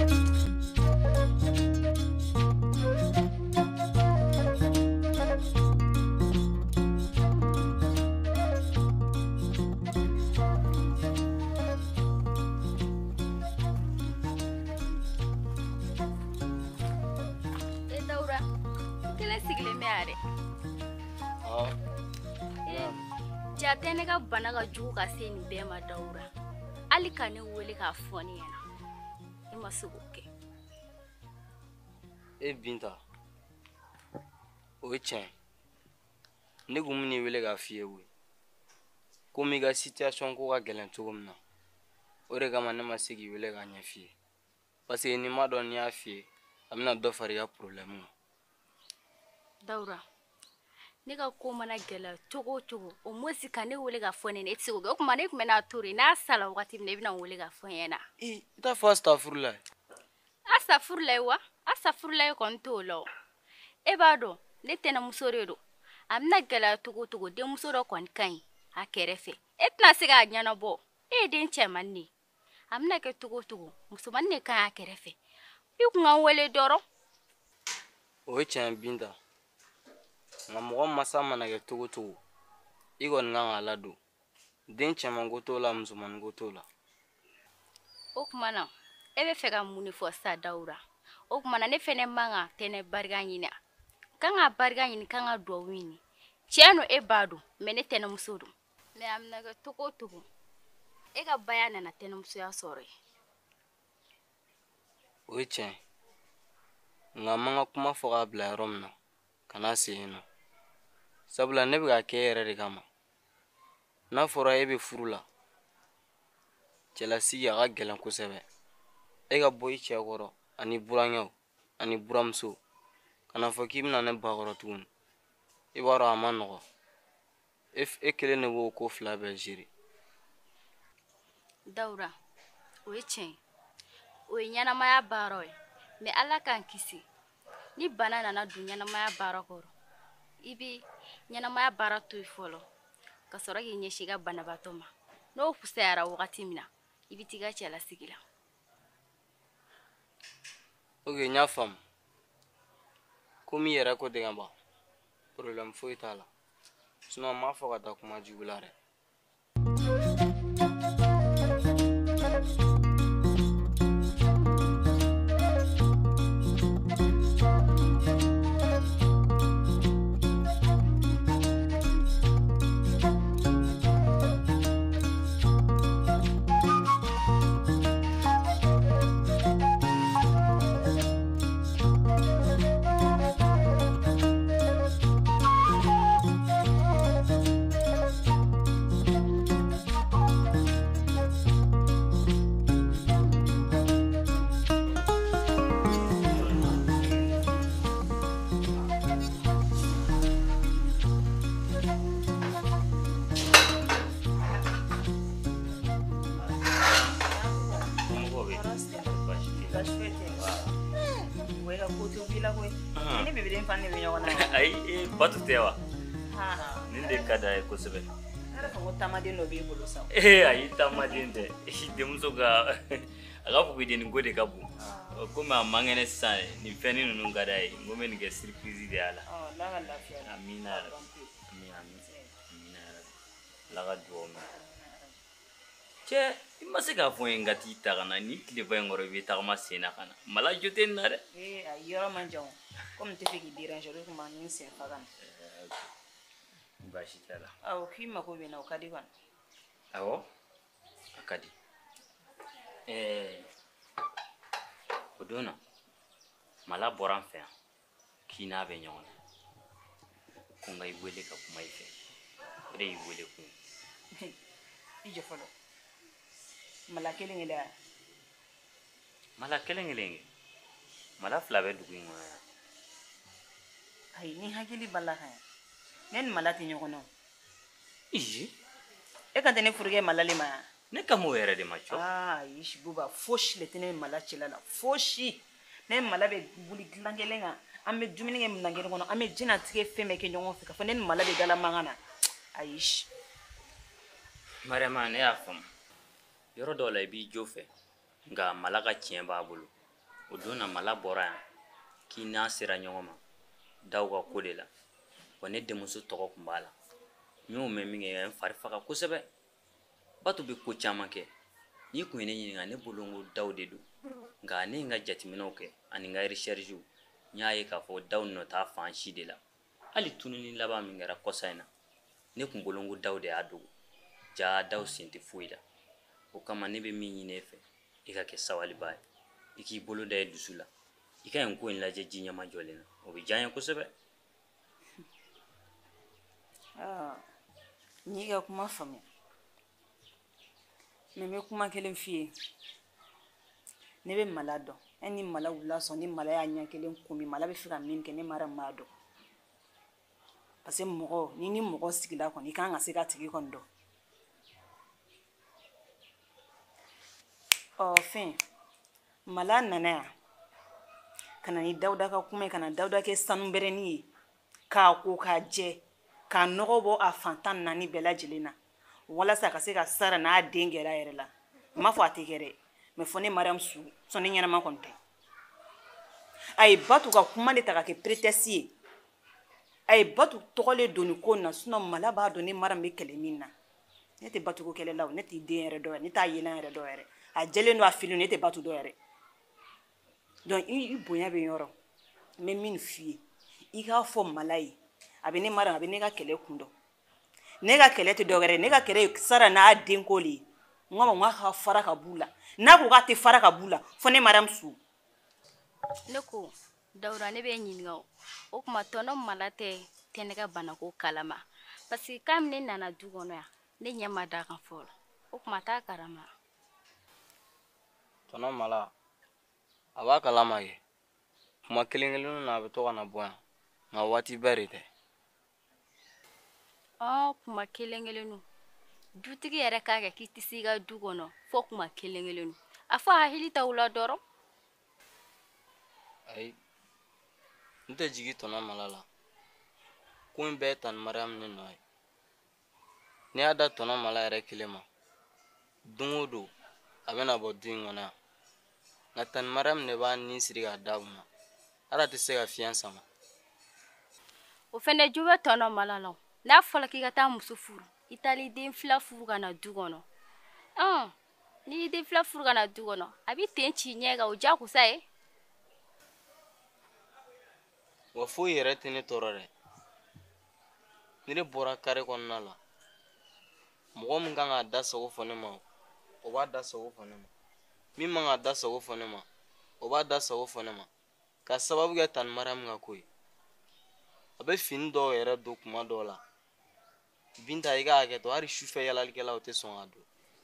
Jate ne ka bana ka jugu ka se nin bɛɛ ma Dawura hali ka ne wele k'a fɔ ne ɲɛna e ma se k'o kɛ Binta o ye tiɲɛ ne kun bɛ n'i wele k'a f'i ye koyi komi i ka situation ko ka gɛlɛn cogo min na o de kama ne ma se k'i wele k'a ɲɛ f'i ye parce que n'i ma dɔn n'i y'a f'i ye a bɛna dɔ fara i ka problème kan Dawura ne ka ko mana gɛlɛya cogo o cogo o mosi ka ne wele k'a fɔ ne ɲɛna e tɛ se k'o kɛ o tuma ne tun bɛ n'a to yen n'a sala wagati min na i bɛna n wele k'a fɔ n ɲɛna i t'a fɔ astafurulayi astafurulayi wa astafurulayi kɔni t'o la o e b'a dɔn ne tɛnɛmuso de don a bɛna gɛlɛya cogo o cogo denmuso dɔ kɔni ka ɲi a kɛrɛfɛ e tɛna se k'a ɲɛnabɔ e ye den cɛmannin de ye a bɛna kɛ cogo o cogo musomannin de ka ɲi a kɛrɛfɛ i kun ka n wele dɔrɔn o ye tiɲɛ Binta nka mɔgɔ masa mana kɛ cogo o cogo i kɔni kan k'a ladon den cɛman ko t'o la musomannin ko t'o la o tuma na e bɛ fɛ ka mun de fɔ sa Dawura o tuma na ne fɛnɛ man ka tɛnɛ barika ɲini kan ka barika ɲini kan ka duwawu ɲini tiɲɛ no e b'a dɔn mais ne tɛnɛmuso don mais a bɛna kɛ cogo o cogo e ka baya nana tɛnɛmusoya sɔrɔ ye o ye tiɲɛ nka an man ka kuma fɔ k'a bila yɔrɔ min na ka n'a se yen nɔ sabula ne bɛ k'a kɛ e yɛrɛ de kama n'a fɔra e bɛ furu la cɛlasigi a ka gɛlɛn kosɛbɛ e ka bɔ i cɛ kɔrɔ ani burankɛw ani buramuso kana fɔ k'i bɛna ne ba kɔrɔ tuguni i b'a dɔn a ma nɔgɔ e kelen de b'o ko fila bɛɛ gérer Dawura o ye tiɲɛ o ye ɲɛnamaya baara ye mais Ala k'an kisi ni bana nana don ɲɛnamaya baara kɔrɔ i bɛ ɲɛnamaya baara to yen fɔlɔ ka sɔrɔ k'i ɲɛsin i ka banabaatɔ ma n'o fisayara wagati min na i bɛ t'i ka cɛlasigi la ok n y'a faamu komi i yɛrɛ ko ten ka ban problème foyi t'a la sinon n m'a fɔ ka taa kuma jugu la dɛ ni bibiri fan ni ɲɔgɔn na Ai batu tɛ wa? ha Nin de ka d'a ye kosɛbɛ. ara fa ko tamaden dɔ b'i bolo sa Ayi taamaden tɛ. Denmuso ka a ka fuguden ko de ka bon. Komi a man kɛnɛ sisan nin fɛnnin ninnu ka d'a ye n ko n bɛ nin kɛ surprise de y'a la. la ka lafiya Amina yɛrɛ. Amina amina yɛrɛ. Ala ka dugawu minɛ. Cɛ i ma se k'a fɔ n ye n ka t'i ta ka na ni tileba in kɔrɔ i bɛ tagama sen na ka na mala jo tɛ nin na dɛ. a yɔrɔ man jan komi n tɛ fɛ k'i déranger o de kama n sen fa ka na Baasi t'a la. awɔ k'i mako bɛ n na o ka di kɔni Awɔ a ka di. O don na mala bɔra an fɛ yan k'i n'a bɛ ɲɔgɔn na ko n ka i wele ka kuma i fɛ o de y'i wele kun. i jɔ fɔlɔ mala kelen kelen yan Mala kelen kelen kɛ mala fila bɛ dugu in kɔnɔ yan. ayi ni hakili b'a la kan ne ni mala tɛ ɲɔgɔn na o. Iyi e kan tɛ ne furukɛ mala le ma yan ne ka m'o yɛrɛ de ma cɔ. ayi buba fosi le tɛ ne ni mala cɛla la fosi ne ni mala bɛ wuli dilan kelen kan an bɛ dumuni kɛ minan kelen kɔnɔ an bɛ jɛnatigɛ fɛn bɛɛ kɛ ɲɔgɔn fɛ k'a fɔ ne ni mala de dala mankan na ayi Mariama ne y'a faamu yɔrɔ dɔw la i b'i jo fɛ nka mala ka tiɲɛ b'a bolo o don na mala bɔra yan k'i n'a sera ɲɔgɔn ma daw ka ko de la wa ne denmuso tɔgɔ tun b'a la n y'o mɛn min kɛ n fari faga kosɛbɛ Batu bɛ ko caman kɛ n'i kun ye ne ɲininka ne bolo n ko daw de don nka ne ye n ka jateminɛw kɛ ani n ka recherchew n y'a ye k'a fɔ daw nɔ t'a fan si de la hali tununi laban min kɛra kɔsa in na ne kun bolo n ko daw de y'a dogo ja daw sen tɛ foyi la o kama ne bɛ min ɲini e fɛ i ka kɛ sabaliba ye i k'i bolo da i dusu la i ka nin ko in lajɛ ji ɲɛma jɔlen na o bɛ diya n ye kosɛbɛ. n y'i ka kuma faamuya mɛ n bɛ kuma kelen f'i ye ne bɛ mala dɔn e ni mala wulila sɔn ni mala y'a ɲɛ kelen kunmi mala bɛ fɛ ka min kɛ ne mara maa dɔn parce que mɔgɔ ni ni mɔgɔ sigila kɔni i kan ka se ka tigi kɔni dɔn fɛn mala nana yan ka na ni dawuda ka kuma ye ka na dawuda kɛ sanu bɛrɛni ye k'a ko k'a jɛ k'a nɔgɔ bɔ a fantan naani bɛɛ lajɛlen na walasa a ka se ka sara n'a den gɛrɛ a yɛrɛ la n m'a fɔ a tɛ kɛ dɛ mɛ fɔ ne mariam su sɔn ne ɲɛnama kɔni tɛ a ye batu ka kuma de ta ka kɛ prétexte ye a ye batu tɔgɔlen don nin ko in na sinon mala b'a dɔn ne mariam bɛ kɛlɛ min na ne tɛ batu ko kɛlɛla o ne t'i den yɛrɛ dɔ yɛrɛ ne t'a yelan yɛrɛ dɔ yɛrɛ a jɛlen don a fililen ne tɛ batu dɔ yɛrɛ donc i bonya bɛ yɔrɔ n bɛ min f'i ye i k'a fɔ mala ye a bɛ ne mariam a bɛ ne ka kɛlɛ kun dɔn ne ka kɛlɛ tɛ dɔ wɛrɛ ne ka kɛlɛ ye sara n'a den ko le ye n ko ma k'a fara ka b'u la n'a ko k'a tɛ fara ka b'u la fɔ ne mariam su ne ko dawuda ne bɛ ɲininka o kuma tɔnɔ mala tɛ ne ka banako kalama parce que kam ne nana du kɔnɔ yan ne ɲɛ ma da kan fɔlɔ o kuma t'a karama tɔnɔ mala a b'a kalama kɛ kuma kelen kelen na a bɛ to ka na bɔ yan nka waati bɛɛ de tɛ kuma kelen kelen nu dutigi yɛrɛ k'a kɛ k'i tɛ se i ka du kɔnɔ fo kuma kelen kelen nu a fɔ hakili t'aw la dɔrɔn ayi n tɛ jigi tɔnɔ mala la ko in bɛɛ tani mariam ne nɔ ye n'i y'a da tɔnɔ mala yɛrɛ kelen ma don o don a bɛna bɔ du in kɔnɔ yan nka tani mariam de b'a ni siri k'a da kunna hali a tɛ se ka fiɲɛ sama o fɛnɛ jo bɛ tɔnɔ mala la n'a fɔra k'i ka taa muso furu i taali den fila furu ka na du kɔnɔ n'i y'i den fila furu ka na du kɔnɔ a bɛ ten ci ɲɛ kan o diyagosa ye wa foyi yɛrɛ tɛ ne tɔɔrɔ dɛ ni ne bɔra kare kɔnɔna la mɔgɔ min kan k'a da sago fɔ ne ma o b'a da sago fɔ ne ma min man k'a da sago fɔ ne ma o b'a da sago fɔ ne ma ka sababu kɛ tani mariam ka ko ye a bɛ fini dɔw yɛrɛ don kuma dɔw la binta i ka hakɛ to hali sufɛ yalalikɛlaw tɛ sɔn ka don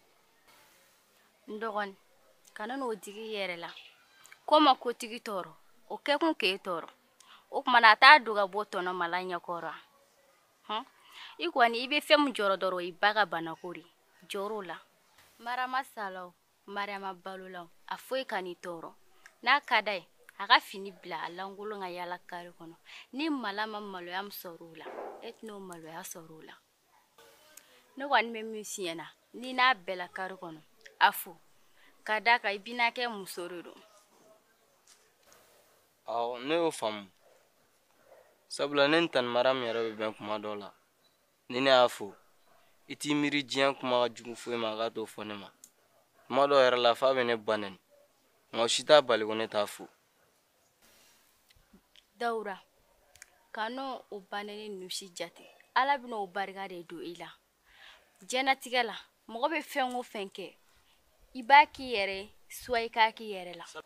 n dɔgɔnin kana n'o digi i yɛrɛ la ko ma kotigi tɔɔrɔ o kɛkun k'e tɔɔrɔ o kuma na a t'a don ka bɔ tɔnɔ mala ɲɛkɔrɔ i kɔni i bɛ fɛn min jɔrɔ dɔrɔn i ba ka banako de jɔr'o la marama sala o mariama balola o a foyi ka n'i tɔɔrɔ n'a ka d'a ye a ka fini bila a lankolon ka yala kari kɔnɔ ni mala ma maloya min sɔrɔ o la e tɛn'o maloya sɔrɔ o la ne kɔni bɛ min f'i ɲɛna ni n'a bɛɛla kari kɔnɔ a fo ka da kan i bina kɛ muso de don. Awɔ ne y'o faamu sabula ne ni Tani Mariam yɛrɛ bɛ bɛn kuma dɔ la ni ne y'a fo i t'i miiri diɲɛ kuma ka jugu foyi ma k'a t'o fɔ ne ma kuma dɔw yɛrɛ la f'a bɛ ne ba nɛni nka o si t'a bali ko ne t'a fo. Dawura kan'o o banɛni ninnu si jate ala bɛna o barika de don i la diɲɛnatigɛ la mɔgɔ bɛ fɛn o fɛn kɛ i b'a k'i yɛrɛ suwa i k'a k'i yɛrɛ la.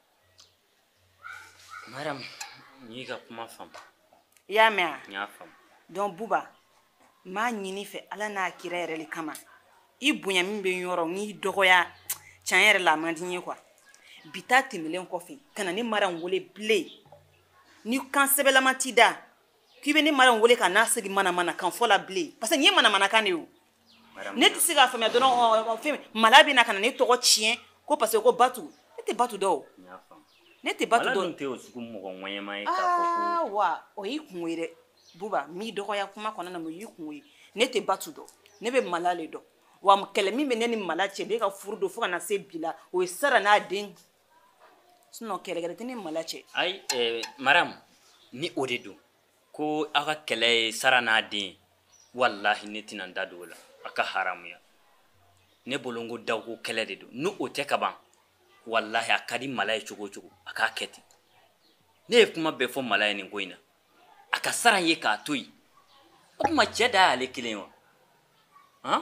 Mariam n'i ka kuma faamu. I y'a mɛn a? N y'a faamu. Donc Buba m'a ɲini fɛ ala n'a kira yɛrɛ de kama i bonya min bɛ n yɔrɔ n'i dɔgɔya tiɲɛ yɛrɛ la a man di n ye quoi bi ta tɛmɛlen kɔfɛ ka na ne Mariam wele bilen ni kan sɛbɛlama t'i da k'i bɛ ne Mariam wele ka n'a sigi manamana kan fɔ la bilen parce que nin ye manamana kan de ye o ne tɛ se k'a faamuya dɔrɔn fɛn mala bɛ na ka na ne tɔgɔ tiɲɛ ko parce que ko Batu ne tɛ Batu dɔn o ne tɛ Batu dɔn. Mala dun tɛ o sugu mɔgɔ ŋɛɲɛma ye k'a fɔ ko. Wa o y'i kun ye dɛ Buba m'i dɔgɔya kuma kɔnɔna na o y'i kun ye ne tɛ Batu dɔn ne bɛ mala le dɔn wa kɛlɛ min bɛ ne ni mala cɛ ne ka furu don fo ka na se bi la o ye Sara n'a den sinon kɛlɛkɛlɛ tɛ ne ni mala cɛ. Ayi Mariam ni o de don ko aw ka kɛlɛ ye Sara n'a den wallahi ne tɛna n da don o la a ka haramuya ne bolo n ko daw ko kɛlɛ de don ni o tɛ ka ban wallahi a ka di mala ye cogo o cogo a k'a kɛ ten ne ye kuma bɛɛ fɔ mala ye nin ko in na a ka Sara ye k'a to yen o tuma cɛ da y'ale kelen wa han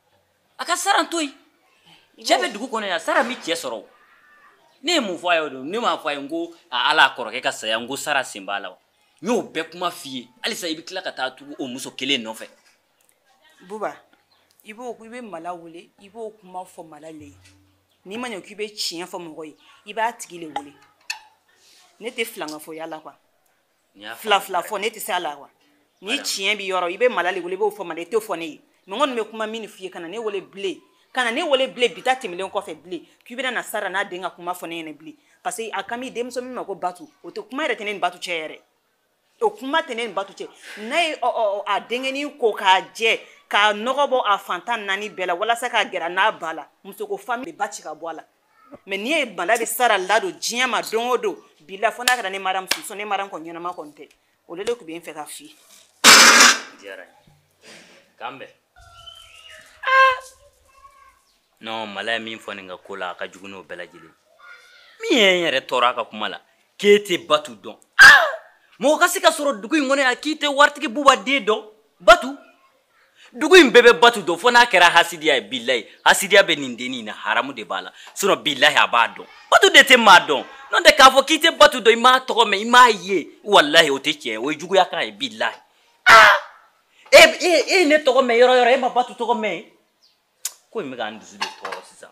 a ka Sara to yen cɛ bɛ dugu kɔnɔ yan Sara mi cɛ sɔrɔ ne ye mun fɔ a ye o don ne m'a fɔ a ye n ko ala kɔrɔkɛ ka saya n ko Sara sen b'a la wa n y'o bɛɛ kuma f'i ye halisa i bɛ tila ka taa tugu o muso kelen nɔfɛ. Buba i bɛ mala wele i b'o kuma fɔ mala le ye n'i ma ɲɛ k'i bɛ tiɲɛ fɔ mɔgɔ ye i b'a tigi le wele ne tɛ filanga fɔ yala quoi fila fɔ ne tɛ se a la quoi ni tiɲɛ b'i yɔrɔ i bɛ mala le wele i b'o fɔ mala i t'o fɔ ne ye mais n kɔni bɛ kuma min f'i ye kana ne wele bilen bi ta tɛmɛlen kɔfɛ bilen k'i bɛna na Sara n'a den ka kuma fɔ ne ɲɛna bilen parce que a kan b'i denmuso min ma ko Batu o tɛ kuma yɛrɛ tɛ ne ni Batu cɛ yɛrɛ o kuma tɛ ne ni Batu cɛ n'a ye a denkɛnin ko k'a jɛ k'a nɔgɔ bɔ a fantan naani bɛɛ la walasa k'a gɛrɛ n'a ba la muso ko fami bɛ ba ci ka bɔ a la mais n'i ye mala bɛ Sara ladon diɲɛ ma don o don bi la fo n'a kɛra ne Mariam sɔn ne Mariam kɔni ɲɛnama kɔni tɛ o de tun bɛ n fɛ k'a f'i ye. diyara k'an bɛn non mala ye min fɔ nin ka ko la a ka jugu n'o bɛɛ lajɛlen min ye n yɛrɛ tɔɔrɔ a ka kuma la k'e tɛ Batu dɔn mɔgɔ ka se ka sɔrɔ dugu in kɔnɔ yan k'i tɛ waritigi Buba den dɔn Batu dugu in bɛɛ bɛ Batu dɔn fo n'a kɛra hasidiya ye bilahi hasidiya bɛ nin dennin in na haramu de b'a la sinon bilahi a b'a dɔn Batu de tɛ maa dɔn n'o tɛ k'a fɔ k'i tɛ Batu dɔn i m'a tɔgɔ mɛn i m'a ye wallahi o tɛ tiɲɛ ye o ye juguya kan ye bilahi e ye ne tɔgɔ mɛn yɔrɔ yɔrɔ e ma Batu tɔgɔ mɛn ko in bɛ k'an dusu de tɔɔrɔ sisan.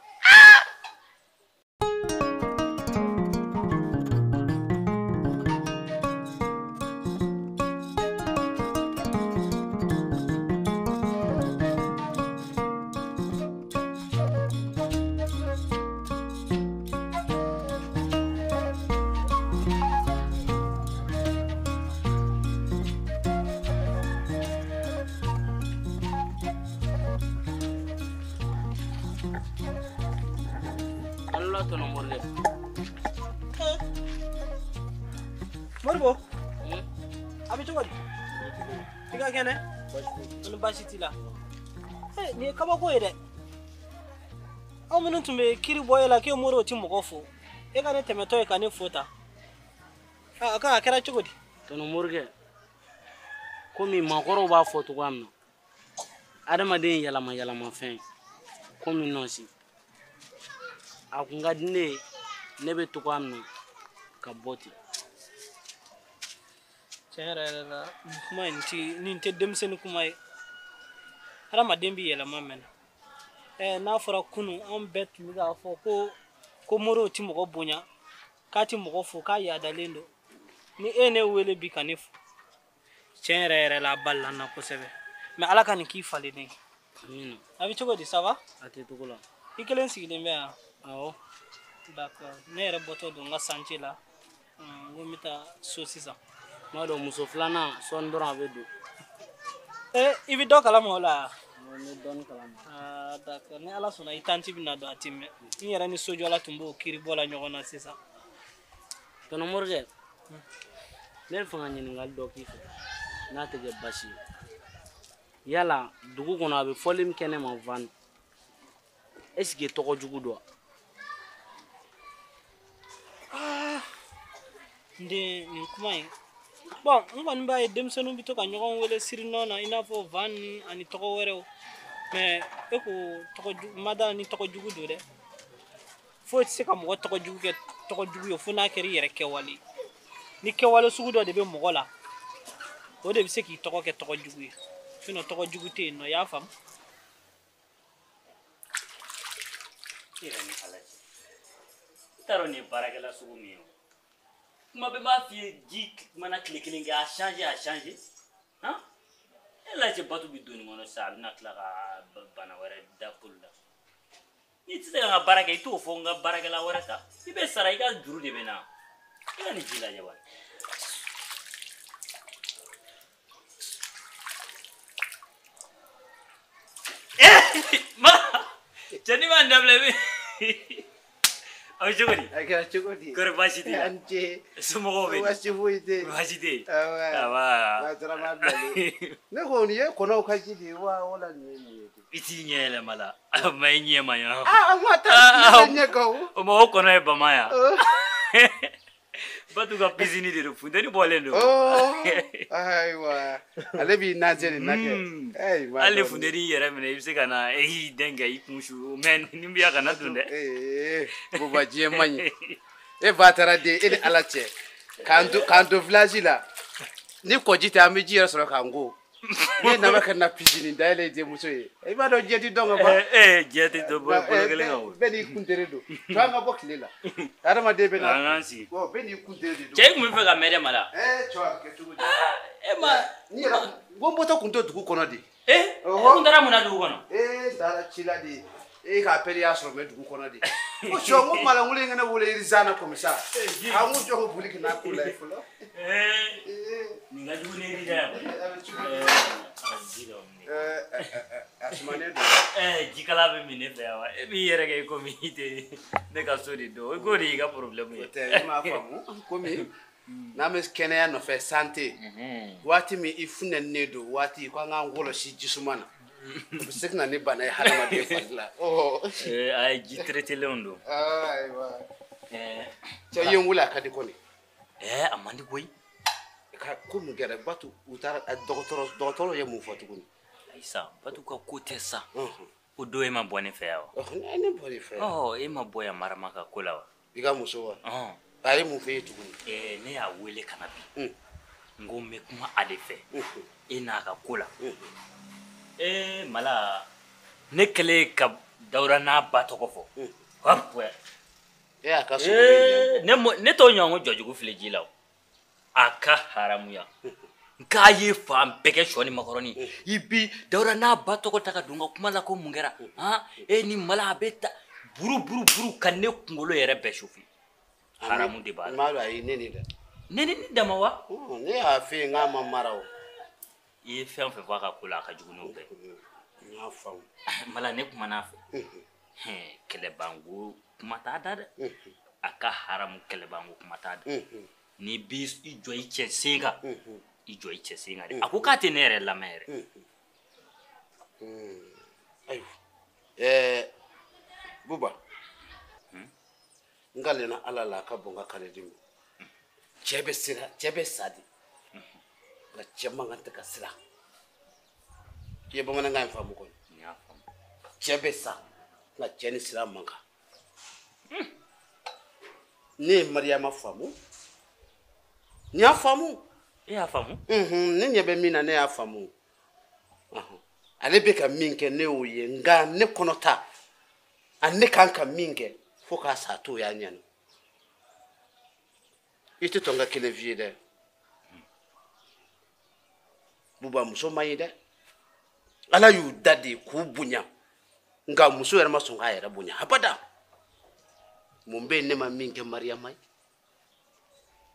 Moribo a bɛ cogo di i ka kɛnɛ ni baasi t'i la nin ye kabako ye dɛ aw minnu tun bɛ kiri bɔ e la k'e Moribo tɛ mɔgɔ fo e ka ne tɛmɛtɔ ye ka ne fo ta a kan a kɛra cogo di. Tɔnɔ Morikɛ komi maakɔrɔw b'a fɔ cogoya min na adamaden yɛlɛma yɛlɛmafɛn komi nɔsi a kun ka di ne ye ne bɛ cogoya min na ka bɔ ten. Tiɲɛ yɛrɛ yɛrɛ la kuma nin tɛ denmisɛnnin kuma ye adamaden bɛ yɛlɛma mɛn na n'a fɔra kunun anw bɛɛ tun bɛ k'a fɔ ko Moribo tɛ mɔgɔ bonya k'a tɛ mɔgɔ fo k'a yaadalen don ni e ne wele bi ka ne fo tiɲɛ yɛrɛ yɛrɛ la a balila n na kosɛbɛ mais ala ka nin k'i falenden ye a bɛ cogo di ça va a tɛ cogo la i kelen sigilen bɛ yan awɔ d'accord ne yɛrɛ bɔtɔ don n ka santier la n ko n bɛ taa so sisan. M'a dɔn muso filanan sɔɔni dɔrɔn a bɛ don. I bɛ dɔ kalama o la. N bɛ dɔɔni kalama. D'accord ni ala sɔnna i tanti bɛna don a ti mɛn n yɛrɛ ni sojɔla tun b'o kiiri bɔ la ɲɔgɔn na sisan. Tonton Morikɛ ne bɛ fɛ ka ɲininkali dɔ k'i fɛ n'a tɛ kɛ baasi ye yala dugu kɔnɔ a bɛ fɔli min kɛ ne ma Van est-ce que tɔgɔ jugu don n den nin kuma in bon n kɔni b'a ye denmisɛnninw bɛ to ka ɲɔgɔn wele sirinɔ na i n'a fɔ Van ni ani tɔgɔ wɛrɛw mais e ko mada ni tɔgɔ jugu don dɛ foyi tɛ se ka mɔgɔ tɔgɔ jugu kɛ tɔgɔ jugu ye fo n'a kɛra i yɛrɛ kɛwale ni kɛwale sugu dɔ de bɛ mɔgɔ la o de bɛ se k'i tɔgɔ kɛ tɔgɔ jugu ye sinon tɔgɔ jugu tɛ yen nɔ i y'a faamu. I yɛrɛ ni ala cɛ i t'a dɔn nin ye baarakɛla sugu min ye o kuma bɛɛ b'a f'i ye ji mana tile kelen kɛ a changer han e lajɛ Batu bɛ don nin kɔnɔ sisan a bɛna tila ka bana wɛrɛ da polo la n'i tɛ se ka n ka baara kɛ i t'o fɔ n ka baarakɛla wɛrɛ ta i bɛ sara i ka juru de bɛ na i ka nin ji lajɛ wa. Cɛnni b'a dabila i bɛ aw cogo di. A kɛra cogo di. Kɔri baasi tɛ yen. A ni ce. Somɔgɔw bɛ di. Baasi foyi tɛ yen. Baasi tɛ yen. Awɔ. N'a taara m'a bilalen. Ne ko nin ye kɔnɔw ka ji de ye wa wala nin ye mun ye. I t'i ɲɛ yɛlɛma la a ma i ɲɛ ma yan. Ma taa ne ɲɛ kan o. O ma o kɔnɔ ye Bama yan. Batu ka piscine de don funteni bɔlen don. Ayiwa ale b'i naze nin na kɛ. Hali ni funteni yɛrɛ minɛ i bɛ se ka na e y'i den kɛ i kun su mais ni bɛ yan kana dun dɛ. Buba diɲɛ man ɲi. E fa taara den e ni ala cɛ k'an to village la ni kɔji tɛ an bɛ ji yɛrɛ sɔrɔ k'an ko. Ne nana ka na piscine dayɛlɛ denmuso ye. I b'a dɔn diɲɛ tɛ dɔn ka ban. Diɲɛ tɛ dɔn bolo kelen kan o. Bɛɛ n'i kun tere don. To an ka bɔ tile la. Adamaden bɛ na. An k'an sigi. Bɛɛ n'i kun tere de don. Cɛ i kun bɛ fɛ ka mɛn de ma la. Cɔ kɛ cogo di. E ma. Ni yɛrɛ n ko n bɔtɔ kun tɛ dugu kɔnɔ de. E kun taara mun na dugu kɔnɔ. N taara ci la de. E ka appel y'a sɔrɔ mɛ dugu kɔnɔ de. Ko cɔ n ko malangolo in ka ne wele Irizana komisa. A n ko jɔ ko boli ka n'a ko la ye fɔlɔ. Nin ka jugu ni Iriza yan. A sumanen don. Jikala bɛ min ne fɛ yan wa e b'i yɛrɛ kɛ komi i tɛ ne ka so de don o k'o de y'i ka problème ye. O tɛ e m'a faamu komi n'an bɛ kɛnɛya nɔfɛ santé waati min i funɛnen don waati ko an k'an kɔlɔsi jisuma na o bɛ se ka na ni bana ye hadamaden fari la. A ye ji traitelenw don. Ayiwa cɛ i ye n wele a ka di kɔni. A man di koyi. Ko mun kɛra Batu u taara dɔgɔtɔrɔ ye mun fɔ tuguni. Ayi sa Batu ka ko tɛ sa ko dɔ e ma bɔ ne fɛ yan wa. Ne bɔra i fɛ. E ma bɔ yan Marama ka ko la wa. I ka muso wa. A ye mun fɛ ye tuguni. Ne y'a wele ka na bi n ko n bɛ kuma ale fɛ e n'a ka ko la. Mala ne kɛlen ka Dawuda n'a ba tɔgɔ fɔ. E y'a ka sogo ne t'o ɲɔgɔn ko jɔjugu fili ji la o. A ka haramuya k'a ye fan bɛɛ kɛ sɔ ni makɔrɔni i bi Dawuda n'a ba tɔgɔ ta ka don n ka kuma la ko mun kɛra ni mala a bɛ ta buru ka ne kunkolo yɛrɛ bɛɛ sufi haramu de b'a la. Maa dɔn a ye ne ni dɛ. Ne ni dama wa. Ne y'a fɛ yen k'a ma mara o. I ye fɛn fɛn fɔ a ka ko la a ka jugu n'o bɛɛ. N y'a faamu. Mala ne kuma n'a fɛ kɛlɛbanko kuma t'a da dɛ a ka haramu kɛlɛbanko kuma t'a da. Ni bi i jɔ i cɛ sen kan i jɔ i cɛ sen kan de a ko k'a tɛ ne yɛrɛ lamɛn yɛrɛ. Ayiwa Buba n kale na Ala la a ka bɔn n ka kale dimi cɛ bɛ sa de nka cɛ man kan tɛ ka siran i ye bamanankan in faamu kɔni. Cɛ bɛ sa nka cɛ ni siran man kan. Ne ye Mariyama faamu. N y'a faamu. E y'a faamu. Ne ɲɛ bɛ min na ne y'a faamu. Ale bɛ ka min kɛ ne y'o ye nka ne kɔnɔ ta a ne kan ka min kɛ fo k'a sa to y'a ɲɛna. I tɛ tɔn ka kelen f'i ye dɛ. Buba muso man ɲi dɛ. Ala y'u da de k'u bonya nka muso yɛrɛ ma sɔn k'a yɛrɛ bonya abada. Mun bɛ yen ne ma min kɛ Mariyama ye.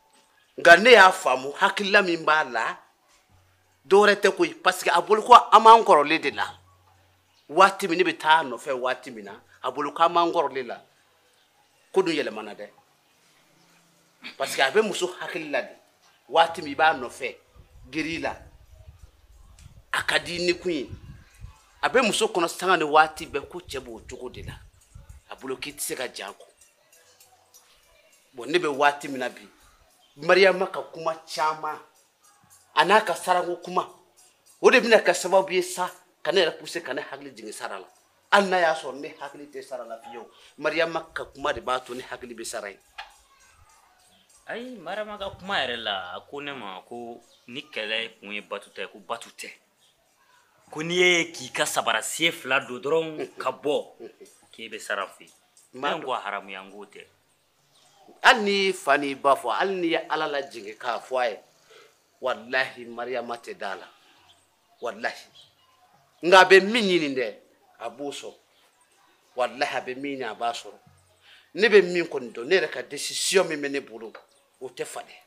nga ne y'a faamu hakilila min b'a la dɔwɛrɛ tɛ koyi parce que a bolo ko an m'an kɔrɔlen de la waati min ne bɛ taa nɔfɛ waati min na a bolo ko an m'an kɔrɔlen la ko dun yɛlɛmana dɛ parce que a bɛ muso hakili la de waati min i b'a nɔfɛ giri la a ka di ni kun ye a bɛ muso kɔnɔ sanga ni waati bɛɛ ko cɛ b'o cogo de la a bolo k'i tɛ se ka jan kɔ bon ne bɛ waati min na bi Mariama ka kuma caman a n'a ka sarako kuma o de bɛna kɛ sababu ye sa ka ne yɛrɛ pousser ka ne hakili jigin sara la hali n'a y'a sɔrɔ ne hakili tɛ sara la fiyewu Mariama ka kuma de b'a to ne hakili bɛ sara ye. ayi Mariama ka kuma yɛrɛ la a ko ne ma ko ni kɛlɛ kun ye batu tɛ ko batu tɛ ko n'i ye k'i ka sabara sen 2 don dɔrɔn ka bɔ k'e bɛ sara fɛ yen ko haramuya n k'o tɛ. hali ni fa ni ba fɔ hali ni ye ala la jigin k'a fɔ a ye wallahi Mariama tɛ da la wallahi nka a bɛ min ɲini dɛ a b'o sɔrɔ wallahi a bɛ min ɲini a b'a sɔrɔ ne bɛ min kɔni dɔn ne yɛrɛ ka décision min bɛ ne bolo o tɛ falen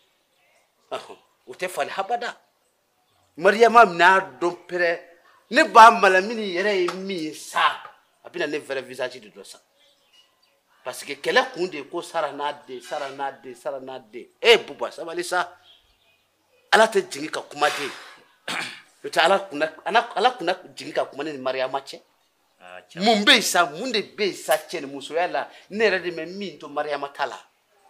o tɛ falen habada Mariama n'a dɔn pɛrɛ ne b'a mala min yɛrɛ ye min ye sa a bɛna ne vrai visage de dɔ sa parce que kɛlɛ kun de ko sara n'a den sara n'a den sara n'a den buba sabali sa ala tɛ jigin ka kuma den o tɛ ala kunna jigin ka kuma ne ni Mariama cɛ mun bɛ yen sa mun de bɛ yen sa cɛ ni musoya la ne yɛrɛ de bɛ min to Mariama ta la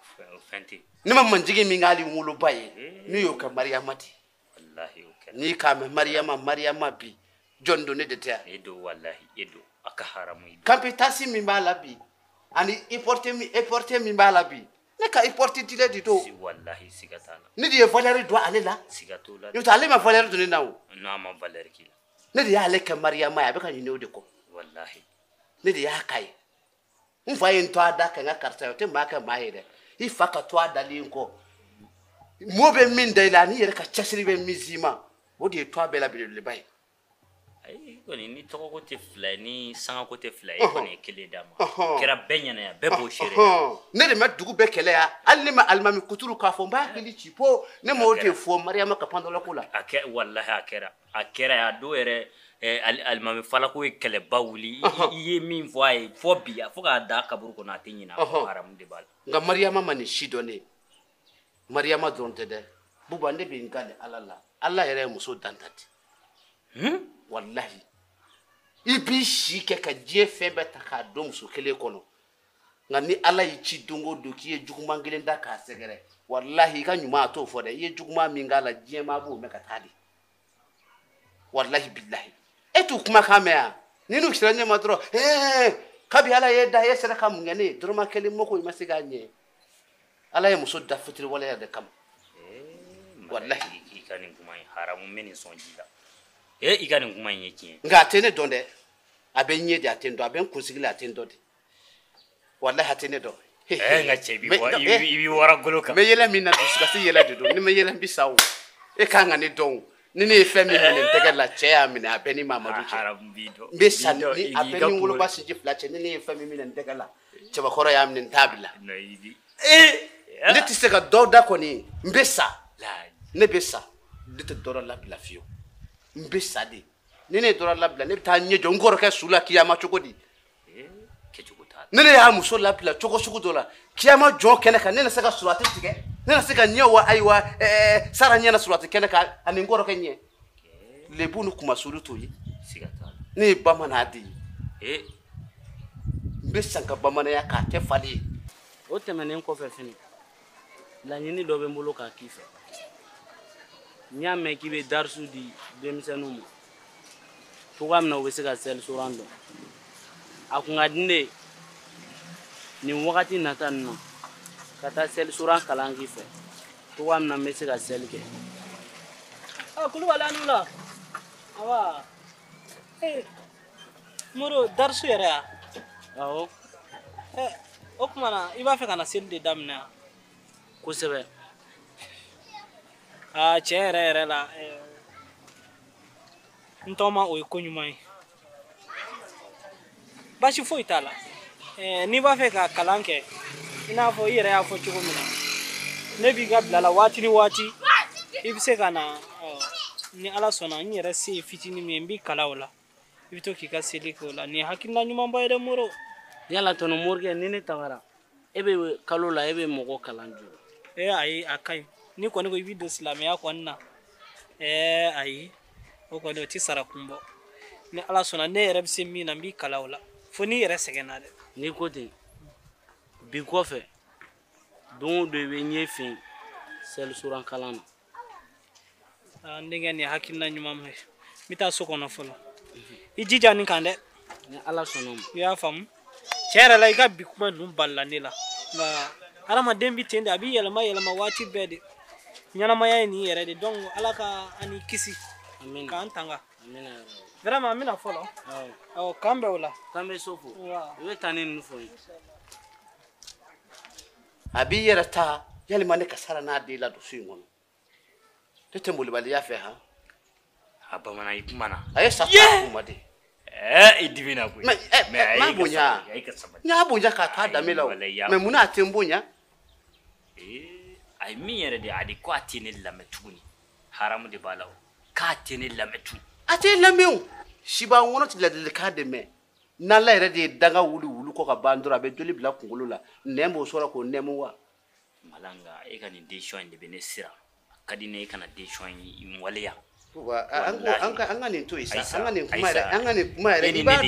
ne ma manjigi min k'ale woloba ye ne y'o kɛ Mariama de n'i k'a mɛn Mariama bi jɔn don ne de tɛ yan e don wallahi e don a ka haramu i compétence min b'a la bi ani importé min b'a la bi ne ka importé dilɛ de do wallahi siga t'a la ne de ye valeur don ale la siga t'o la n'o tɛ ale ma valeur don ne na o n'a ma valeur k'i la ne de y'ale kɛ Mariama ye a bɛ ka ɲinɛ o de kɔ wallahi ne de y'a ka ye n fa ye n to a da kɛ n ka karisa ye o tɛ maa kɛ maa ye dɛ i fa ka to a dalen kɔ mɔɔ bɛ min da i la ani yɛrɛ ka cɛsiri bɛ min s'i ma o de ye to a bɛɛ la belebeleba ye ayi kɔni ni tɔgɔ ko tɛ fila ye ni sanga ko tɛ fila ye kɔni ye kelen d'a ma kɛra bɛɛ ɲɛna yan bɛɛ b'o seere ne de ma dugu bɛɛ kɛlɛ yan hali ne ma alimami kuturu k'a fɔ n b'a hakili ci po ne ma o de fɔ Mariama ka pandɔlɔ ko la wallahi a kɛra a dɔw yɛrɛ alimami falako ye kɛlɛba wuli i ye min fɔ a ye fɔ bi fo k'a da kaburu kɔnɔ a tɛ ɲina haramu de b'a la nka Mariama ma nin si dɔn ne Mariama dɔrɔn tɛ dɛ buba ne bɛ n gale ala la ala yɛrɛ ye muso danta ten wallahi i b'i si kɛ ka diɲɛ fɛn bɛɛ ta k'a dɔn muso kelen kɔnɔ nka ni ala y'i ci don o don k'i ye juguman kelen da k'a sɛgɛrɛ wallahi i ka ɲuman a t'o fɔ dɛ i ye juguman min k'a la diɲɛ maa b'o mɛn ka taa de wallahi billahi e t'u kumakan mɛn yan ni n'u sera ɲɛ ma dɔrɔn kabi ala ye da e sera ka mun kɛ ne ye dɔrɔmɛ kelen mɔgɔ i ma se k'a ɲɛ ala ye muso da fitiri waleya de kama wallahi i ka nin kuma in haramu n bɛ nin sɔn ji la i ka nin kuma in ye tiɲɛ nka a tɛ ne dɔn dɛ a bɛ n ɲɛ de a tɛ n dɔn a bɛ n kunsigi la a tɛ n dɔn de wallahi a tɛ ne dɔn nka cɛ i bi wara golo kan n bɛ yɛlɛ min na dusukasi yɛlɛ de don ni n bɛ yɛlɛ n bɛ sa o e kan ka ne dɔn ni ne ye fɛn min minɛ n tɛgɛ la cɛ y'a minɛ a bɛ ni Mamadu cɛ n bɛ sa ni a bɛ ni woloba sinji 2 cɛ ni ne ye fɛn min minɛ n tɛgɛ la cɛbakɔrɔ y'a minɛ n t'a bila ne tɛ se ka dɔw da kɔni n bɛ sa ne bɛ sa ne tɛ dɔ labila fiyewu n bɛ sa de ni ne ye dɔ labila ne bɛ taa ɲɛ jɔ n kɔrɔkɛ su la kiyama cogo di ne y'a muso labila cogo sugu dɔ la kiyama jɔ kɛnɛ kan ne na se ka surati tigɛ ne na se ka ɲɛ wa ayiwa sara ɲɛ na surati kɛnɛ kan ani n kɔrɔkɛ ɲɛ lebu ni kumasulu t'o ye ne ye bamanan de ye n bɛ san ka bamananya k'a kɛ fali ye o tɛmɛnen kɔfɛ fɛnɛ laɲini dɔ bɛ n bolo k'a k'i fɛ n y'a mɛn k'i bɛ darisu di denmisɛnninw ma cogoya min na u bɛ se ka selisoran dɔn a kun ka di ne ye nin wagati nata nin na ka taa selisoran kalan k'i fɛ cogoya min na n bɛ se ka seli kɛ. Kulubali a n'u la awa Moro darisu yɛrɛ ya awɔ o tuma na i b'a fɛ ka na seli de daminɛ yan kosɛbɛ tiɲɛ yɛrɛ yɛrɛ la n tɔgɔma o ye ko ɲuman ye basi foyi t'a la n'i b'a fɛ ka kalan kɛ i n'a fɔ i yɛrɛ y'a fɔ cogo min na ne b'i ka bila la waati ni waati i bɛ se ka na ni ala sɔnna n yɛrɛ se fitinin min ye n b'i kala o la i bɛ to k'i ka seli kɛ o la nin ye hakilina ɲumanba ye dɛ Moro. yala tɔnɔ Morikɛ ni ne tagara e bɛ kalo la e bɛ mɔgɔ kalan jɔ. Ayi a ka ɲi ni kɔni ko i b'i don silamɛya kɔni na ayi o kɔni o tɛ sara kun bɔ ni ala sɔnna ne yɛrɛ bɛ se min na n b'i kala o la fo n'i yɛrɛ sɛgɛnna dɛ. n'i ko ten bi kɔfɛ don o don i bɛ ɲɛ fin selisuran kalan na. n denkɛ nin ye hakilina ɲuman ye n bɛ taa so kɔnɔ fɔlɔ i jija nin kan dɛ. ni ala sɔnna ma. i y'a faamu tiɲɛ yɛrɛ la i ka bi kuma ninnu balila ne la nka hadamaden bɛ ten de a bɛ yɛlɛma yɛlɛma waati bɛɛ de ɲɛnamaya ye nin yɛrɛ de donc ala ka ani kisi k'an tanga. vraiment an bɛna fɔlɔ awɔ k'an bɛn o la. k'an bɛ so fo i bɛ taa ni ninnu fɔ n ye. a b'i yɛrɛ ta yalima ne ka sara n'a den la don so in kɔnɔ ne tɛ molibaliya fɛ han. a bamanan i kumana. a ye sa kuma de. i dimina koyi. mais m'a bonya n y'a bonya k'a to a danbe la o mais mun na a tɛ n bonya. a ye min yɛrɛ de a de ko a tɛ ne lamɛn tuguni haramu de b'a la o k'a tɛ ne lamɛn tuguni. a tɛ lamɛn o si b'an kɔnɔ tɛ ladilikan dɛmɛ n'ala yɛrɛ de ye danga wuli kɔ ka ban dɔrɔn a bɛ joli bila kunkolo la nɛn b'o sɔrɔ k'o nɛmu wa. malanga e ka nin décision in de bɛ ne siran a ka di ne e kana décision in waleya. an ka nin to yen sa an ka nin kuma yɛrɛ i b'a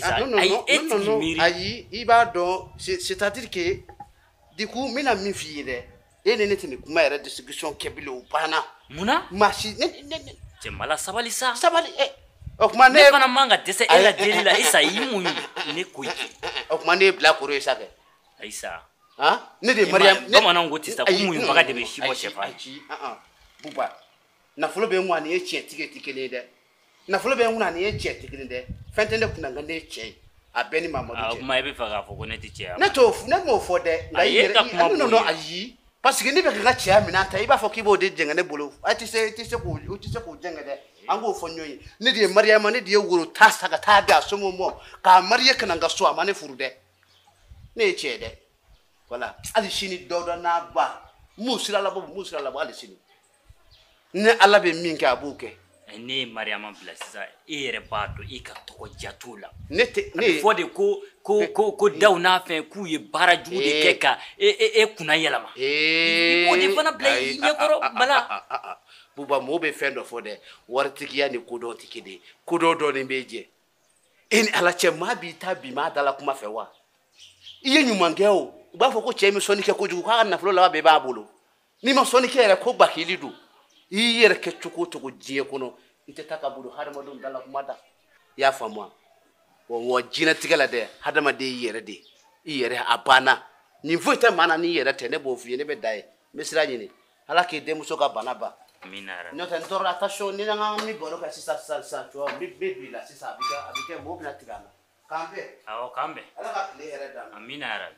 dɔn ayi i b'a dɔn c'est-à-dire que du coup n bɛna min f'i ye dɛ e ni ne tɛ nin kuma yɛrɛ discussion kɛ bilen o banna. munna. maa si cɛ mala sabali sa. sabali o kuma ne fana man ka dɛsɛ e la deli la isa i mun ne ko o kuma ne ye bilakoro ye sa kɛ. ayisa. ne de Mariam bamananw ko ten sa ko mun baga de bɛ si bɔ sɛfan. Buba nafolo bɛ n kun ani ye tiɲɛ tigɛ tɛ kelen ye dɛ nafolo bɛ n kun ani ye tiɲɛ tɛ kelen dɛ fɛn tɛ ne kunna n ka ne ye tiɲɛ ye a bɛɛ ni Mamadu cɛ. o kuma e bɛ fɛ k'a fɔ ko ne tɛ tiɲɛ. ne m'o fɔ dɛ nka i yɛrɛ ayi parce que ne bɛ k'i ka cɛya minɛn ta i b'a fɔ k'i b'o de jɛngɛ ne bolo a tɛ se k'o jɛngɛ dɛ an k'o fɔ ɲɔgɔn ye ne de ye Mariama ne de ye woro ta sa ka taa di a somɔgɔw ma k'a mariye ka na n ka so a ma ne furu dɛ ne ye cɛ dɛ voilà hali sini Dawuda n'a ba mun sira labɔ hali sini ne ala bɛ min kɛ a b'o kɛ. ne ye Mariama bila sisan e yɛrɛ b'a dɔn i ka tɔgɔ ja t'o la. ne tɛ a bɛ fɔ de ko daw n'a fɛn k'u ye baara jugu de kɛ ka e kunna yɛlɛma. i b'o de fana bila i ɲɛkɔrɔ bala. Buba mɔgɔw bɛ fɛn dɔ fɔ dɛ waritigiya ni kodɔn tɛ kelen kodɔn dɔɔnin bɛ jɛ e ni ala cɛ maa b'i ta bi maa dala kuma fɛ wa i ye ɲuman kɛ o u b'a fɔ ko cɛ min sɔnni kɛ kojugu k'a ka nafolo laban bɛɛ b'a bolo n'i ma sɔnni kɛ yɛrɛ ko bakili don i yɛrɛ kɛ cogo o cogo diɲɛ kɔnɔ i tɛ taa ka bolo hadamadenw dala kuma da i y'a faamu wa jinɛtigɛ la dɛ hadamaden y'i yɛrɛ de i yɛrɛ a banna nin foyi tɛ maa na n'i yɛrɛ tɛ ne b'o f'i ye ne bɛ da ye n bɛ sira ɲini ala k'i denmuso ka bana ban. n'o tɛ n tɔɔrɔ attention ni an ka min baro kɛ sisan tu vois n bɛ don i la sisan a bɛ kɛ mɔgɔw bɛna tigɛ an na k'an bɛn. awɔ k'an bɛn. ala ka tile hɛrɛ d'an ma. amina yarabi.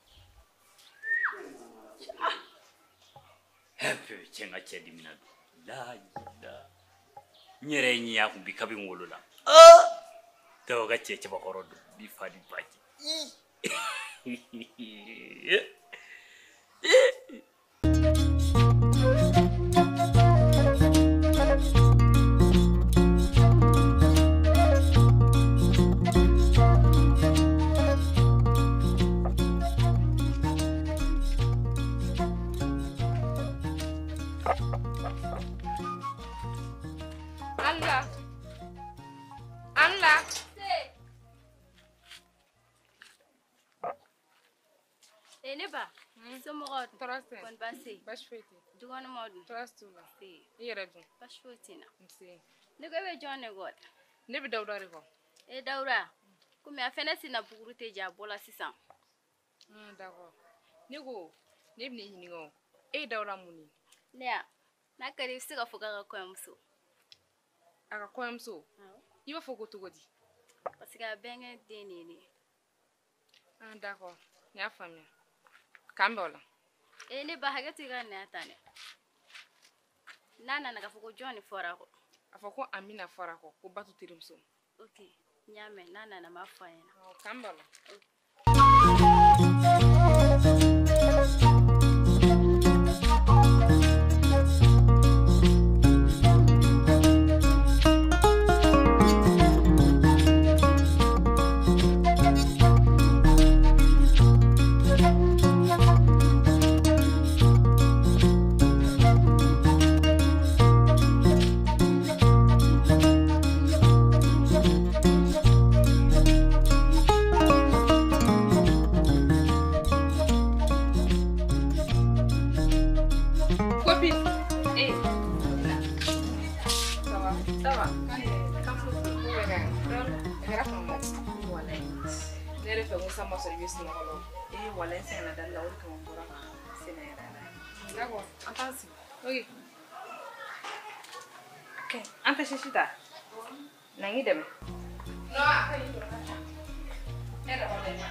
cɛ n ka cɛ dimina don n yɛrɛ ye ɲɛ a kun bi kabi n wolo la dɔw ka cɛ cɛbakɔrɔ don bi fa di baji. ne ba somɔgɔw dun kɔni baasi baasi foyi tɛ dukɔnɔmɔgɔw dun tɔɔrɔ t'u la i yɛrɛ dun baasi foyi tɛ na ne ko e bɛ jɔn ne kɔ ne bɛ Dawuda de kɔ Dawuda komi a fɛnɛ sina buguru tɛ jɛ a bɔla sisan d'accord ne ko ne bɛ ne ɲininka o e ye Dawuda mun ye ne ya n'a ka di i bɛ se ka fɔ k'a ka kɔɲɔmuso a ka kɔɲɔmuso i b'a fɔ ko cogo di parce que a bɛnkɛ den de ye ne ye d'accord n y'a faamuya k'an bɛn o la ne ba hakɛ to i ka nɛya ta dɛ n'a nana k'a fɔ ko jɔn de fɔra a kɔ a fɔ ko Amina fɔra a kɔ ko Batu terimuso ok n y'a mɛn n'a nana n b'a fɔ a ɲɛna k'an bɛn o la kɛra faamuya walayi ne yɛrɛ fɛ ko sisan ma sɔrɔ i bɛ sunɔgɔ la walayi n sɛgɛnna dali la o de kama n bɔra ka sɛnɛ yɛrɛ la d'accord an t'an sigi ok an tɛ sisi ta na n k'i dɛmɛ non a ka ɲi dɔrɔn ka ca ne yɛrɛ b'a dɛmɛ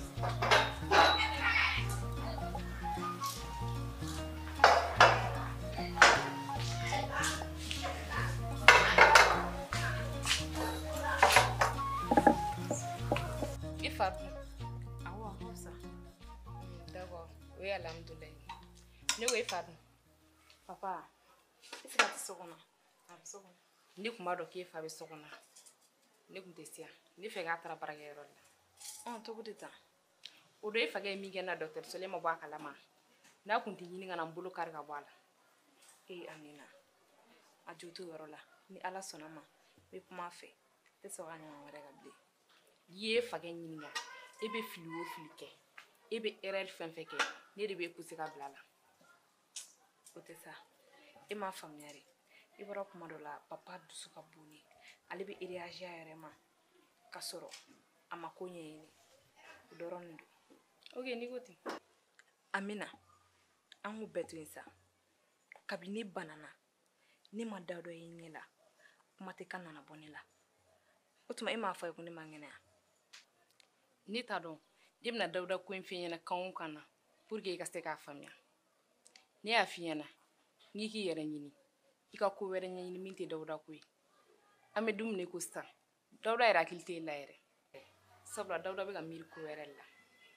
oui alhamdulilayi ne ko i fa dun papa est-ce que a tɛ so kɔnɔ a bɛ so kɔnɔ ne tun b'a dɔn k'e fa bɛ so kɔnɔ ne tun tɛ siya ne fɛ k'a taara baarakɛyɔrɔ la cogo di tan o don e fakɛ ye min kɛ na dɔkitɛriso la e ma bɔ a kalama n'a tun tɛ ɲini ka na n bolo kari ka bɔ a la Amina a jo t'o yɔrɔ la ni ala sɔnna ma n bɛ kuma a fɛ tɛ sɔn ka ɲɔgɔn wɛrɛ ka bilen i ye fakɛ ɲininka e bɛ fili o fili kɛ e bɛ erreur fɛn fɛn kɛ ne de bɛ pousser ka bila a la o tɛ sa e m'a faamuya de i bɔra kuma dɔ la papa dusu ka bon ne ale bɛ réagir a yɛrɛ ma ka sɔrɔ a ma ko ɲɛɲini o dɔrɔn de don ok n'i ko ten Amina an k'u bɛɛ to yen sa kabini ne banana ne ma da dɔ ye ɲɛ la kuma tɛ ka nana bɔ ne la o tuma e m'a fɔ a ye ko ne ma ŋɛnɛya ne t'a dɔn ne bɛna dawuda ko in f'i ɲɛna kan o kan na pour que i ka se k'a faamuya ne y'a f'i ɲɛna n k'i k'i yɛrɛ ɲini i ka ko wɛrɛ ɲɛɲini min tɛ dawuda ko ye an bɛ don min na i ko sisan dawuda yɛrɛ hakili tɛ e la yɛrɛ sabula dawuda bɛ ka miiri ko wɛrɛ la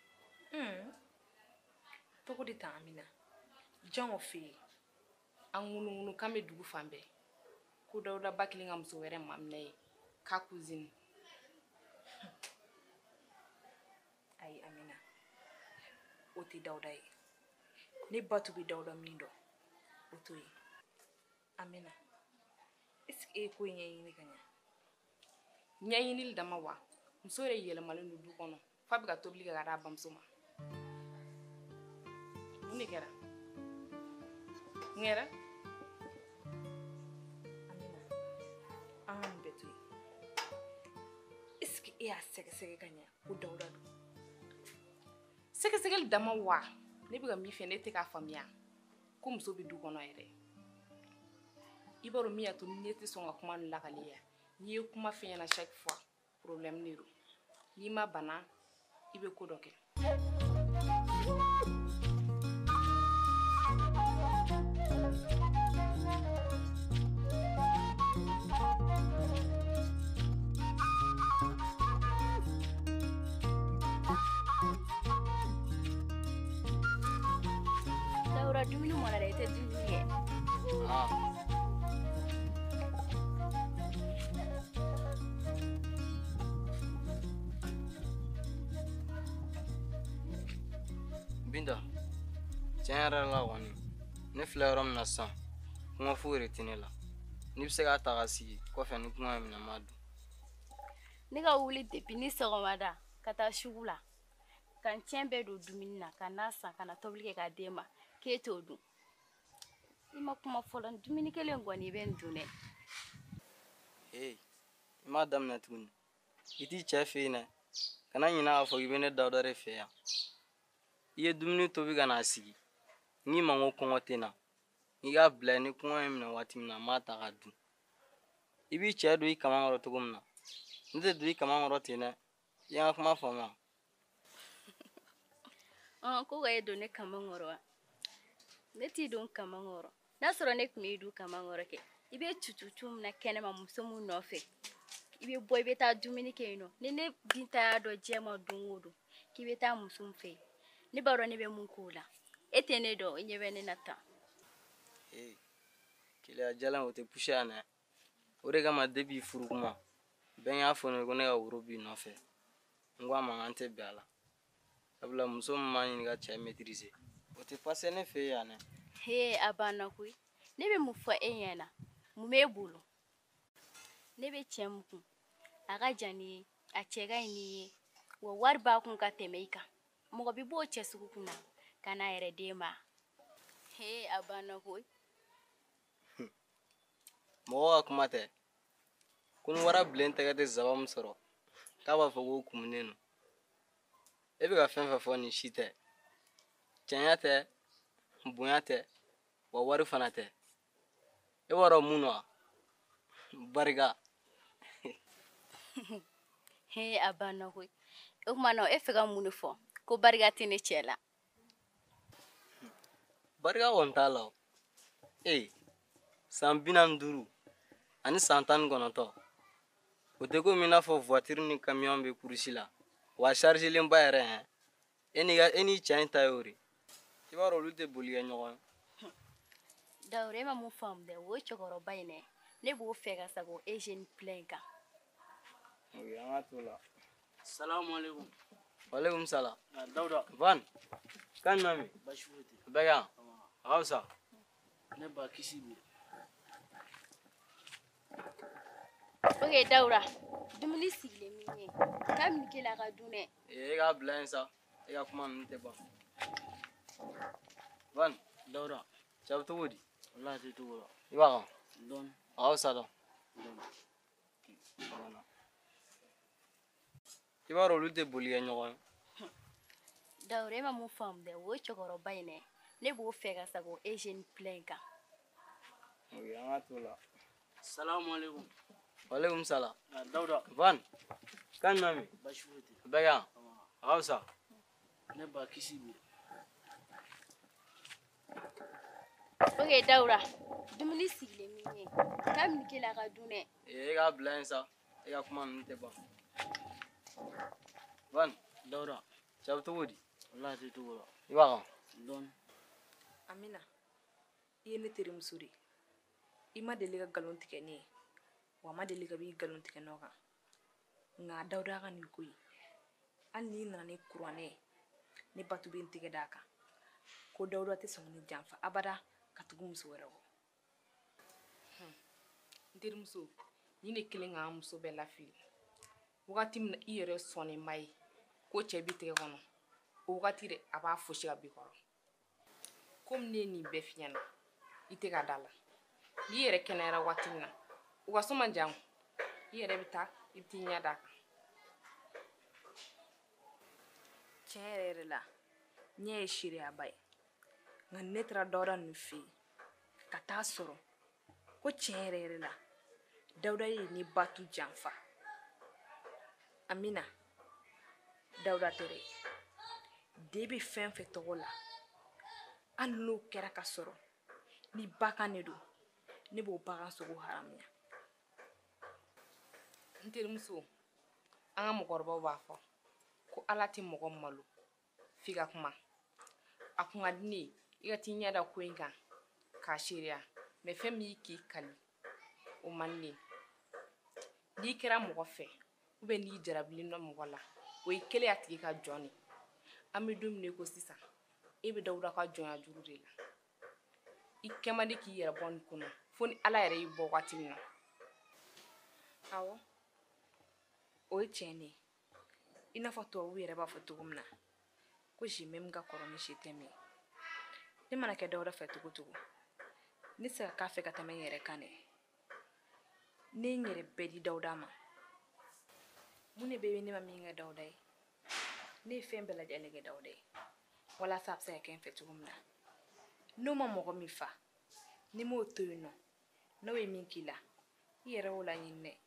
togo di tan Amina jɔn o fɛ yen an ŋunuŋunu kan bɛ dugu fan bɛɛ ko dawuda ba kelen ka muso wɛrɛ maminɛ ye k'a cousine ayi Amina o tɛ dawuda ye ne batu bɛ dawuda min dɔn o t'o ye Amina est-ce que e ye ko in ɲɛɲini ka ɲɛ ɲɛɲinili dama wa muso yɛrɛ yɛlɛmalen don du kɔnɔ f'a bɛ ka tobili kɛ ka d'a bamuso ma mun de kɛra n kɛra Amina an ka nin bɛɛ to yen est-ce que e y'a sɛgɛsɛgɛ ka ɲɛ ko dawuda don sɛgɛsɛgɛli dama wa ne bɛ ka min fɛ ne tɛ k'a faamuya ko muso bɛ du kɔnɔ yɛrɛ i b'a dɔn min y'a to ne tɛ sɔn ka kuma nin lakale ya n'i ye kuma fɛ ɲɛna chaque fois problème de don n'i ma bana i bɛ ko dɔ kɛ Laura dumuni mɔna dɛ i tɛ dumuni kɛ Binta tiɲɛ yɛrɛ la kɔni ne filɛ yɔrɔ min na sisan kuma foyi de tɛ ne la n'i bɛ se k'a ta ka sigi kɔfɛ ni kuma ye minɛ ma dun ne ka wuli depuis ni sɔgɔmada ka taa sugu la ka n tiɲɛ bɛɛ don dumuni na ka n'a san ka na tobili kɛ k'a d'e ma k'e t'o dun i ma kuma fɔlɔ dumuni kelen kɔni i bɛ n dun dɛ i m'a daminɛ tuguni i t'i cɛ fɛ yen dɛ kana ɲinɛ k'a fɔ k'i bɛ ne dawuda de fɛ yan i ye dumuni tobi ka n'a sigi n'i ma ko kɔngɔ tɛ na i k'a bila yen ni kɔngɔ ye minɛ waati min na n b'a ta ka dun i b'i cɛ don i kaman kɔrɔ cogo min na n tɛ don i kaman kɔrɔ ten dɛ i y'an ka kuma faamuya ko ka e don ne kaman kɔrɔ wa ne t'i don kaman kɔrɔ n'a sɔrɔ ne tun b'i don kaman kɔrɔ kɛ i bɛ tutu min na kɛnɛma muso min nɔfɛ i bɛ bɔ i bɛ taa dumuni kɛ yen nɔ ni ne Binta y'a dɔn diɲɛ ma don o don k'i bɛ taa muso min fɛ yen ne b'a dɔn ne bɛ mun k'o la e tɛ ne dɔn i ɲɛ bɛ ne na tan keleya jalan o tɛ pushe yan dɛ o de kama depuis furu kuma bɛɛ y'a fɔ ne ye ko ne ka woro b'i nɔfɛ n ko a ma an tɛ bɛn a la sabula muso min m'a ɲini ka cɛ maîtriser o tɛ passer ne fɛ yan dɛ a banna koyi ne bɛ mun fɔ e ɲɛna mun b'e bolo ne bɛ cɛ mun kun a ka jan ni ye a cɛ ka ɲi n'i ye wa wari b'a kun ka tɛmɛ i kan mɔgɔ bɛ bɔ o cɛ sugu kun na ka n'a yɛrɛ d'e ma a banna koyi mɔgɔ ka kuma tɛ ko ni wara bilen tɛgɛ tɛ zaba min sɔrɔ k'a b'a fɔ k'o kumunen no e bɛ ka fɛn fɛn fɔ nin si tɛ cɛnya tɛ bonya tɛ wa wari fana tɛ e b'a dɔn mun na barika he a banna koyi o kuma na e fɛ ka mun de fɔ ko barika tɛ ne cɛ la barika kɔni t'a la o san 45 ani san 19 o tɛ komi i n'a fɔ voiture ni camion bɛ kurusi la wa chargelen ba yɛrɛ e n'i cɛ in ta y'o de i b'a dɔn olu tɛ boli kɛ ɲɔgɔn ye Dawuda e ma mun faamu dɛ o ye cɛkɔrɔba in dɛ ne b'o fɛ ka sago e jeune plein kan o ye an ka to la Salamu alaikum. walekum salam Dawuda. Van kan nami Baasi foyi tɛ. bɛɛ ka a ka fisa Ne ba kisi bɛ. ok Dawuda dumuni sigilen min ye kabini kelen a ka dun dɛ e k'a bila yen sa e ka kuma ninnu tɛ ban Van Dawuda. cɛ bɛ cogo di Wallahi tɛ cogo la. i b'a kan Dɔɔni. a ka fisa dɔn i b'a dɔn olu tɛ boli kɛ ɲɔgɔn ye Dawuda e ma mun faamu dɛ o ye cɛkɔrɔba in dɛ ne b'o fɛ ka sago e jeune plein kan o ye an ka to la Salamu alaikum. walekum salam Dawuda. Van kan nami Baasi foyi tɛ. bɛɛ ka a ka fisa Ne ba kisi bɛ. ok Dawuda dumuni sigilen min ye kabini kelen a ka dun dɛ e k'a bila yen sa e ka kuma ninnu tɛ ban Van Dawuda. cɛ bɛ cogo di Wallahi tɛ cogo la. i b'a kan Dɔɔni. Amina, i ye ne terimuso de. I ma deli ka nkalon tigɛ ne ye wa ma deli ka b'i nkalon tigɛ nɔ kan nka Dawuda ka nin ko in hali n'i nana ni kuranɛ ye ne batu bɛ n tigɛ d'a kan ko Dawuda tɛ sɔn ne janfa abada ka tugu muso wɛrɛ kɔ. N terimuso ni ne kelen k'an muso bɛɛ lafili wagati min na i yɛrɛ sɔnni ma ye ko cɛ b'i tɛgɛ kɔnɔ o wagati de a b'a fosi ka b'i kɔrɔ komi ne ye nin bɛɛ f'i ɲɛna i tɛ ka da la n'i yɛrɛ kɛnɛyara waati min na u ka so man jan i yɛrɛ bɛ taa i bɛ t'i ɲɛ d'a kan tiɲɛ yɛrɛ yɛrɛ la ɲɛ ye seereyaba ye nka ne taara Dawuda ninnu fɛ yen ka taa sɔrɔ ko tiɲɛ yɛrɛ yɛrɛ la Dawuda ye ne batu janfa Amina Dawuda tɛ dɛ de bɛ fɛn fɛn tɔgɔ la hali n'o kɛra ka sɔrɔ ni bakan de don ne b'o bagan sogo haramuya n terimuso an ka mɔgɔkɔrɔbaw b'a fɔ ko ala tɛ mɔgɔ malo f'i ka kuma a kun ka di ne ye i ka t'i ɲɛ da ko in kan k'a seereya mɛ fɛn min y'i k'i kali o man di ne ye n'i kɛra mɔgɔ fɛ n'i jarabilen dɔ mɔgɔ la o ye kelen a tigi ka jɔn de an bɛ don min na i ko sisan e bɛ Dawuda ka jɔnya juru de la i kɛ man di k'i yɛrɛ bɔ nin kɔnɔ fo ni ala yɛrɛ y'i bɔ waati min na awɔ o ye tiɲɛ de ye i n'a fɔ tubabuw yɛrɛ b'a fɔ cogo min na ko je m'aime ka kɔrɔ ni je t'aime ye ne mana kɛ Dawuda fɛ cogo cogo ne tɛ se ka k'a fɛ ka tɛmɛ n yɛrɛ kan dɛ ne ye n yɛrɛ bɛɛ di Dawuda ma mun de bɛ ne ma min kɛ Dawuda ye ne ye fɛn bɛɛ lajɛlen kɛ Dawuda ye walasa a bɛ se ka kɛ n fɛ cogo min na n'o ma mɔgɔ min fa ni m'o to yen nɔ n'o ye min k'i la i yɛrɛ y'o laɲini dɛ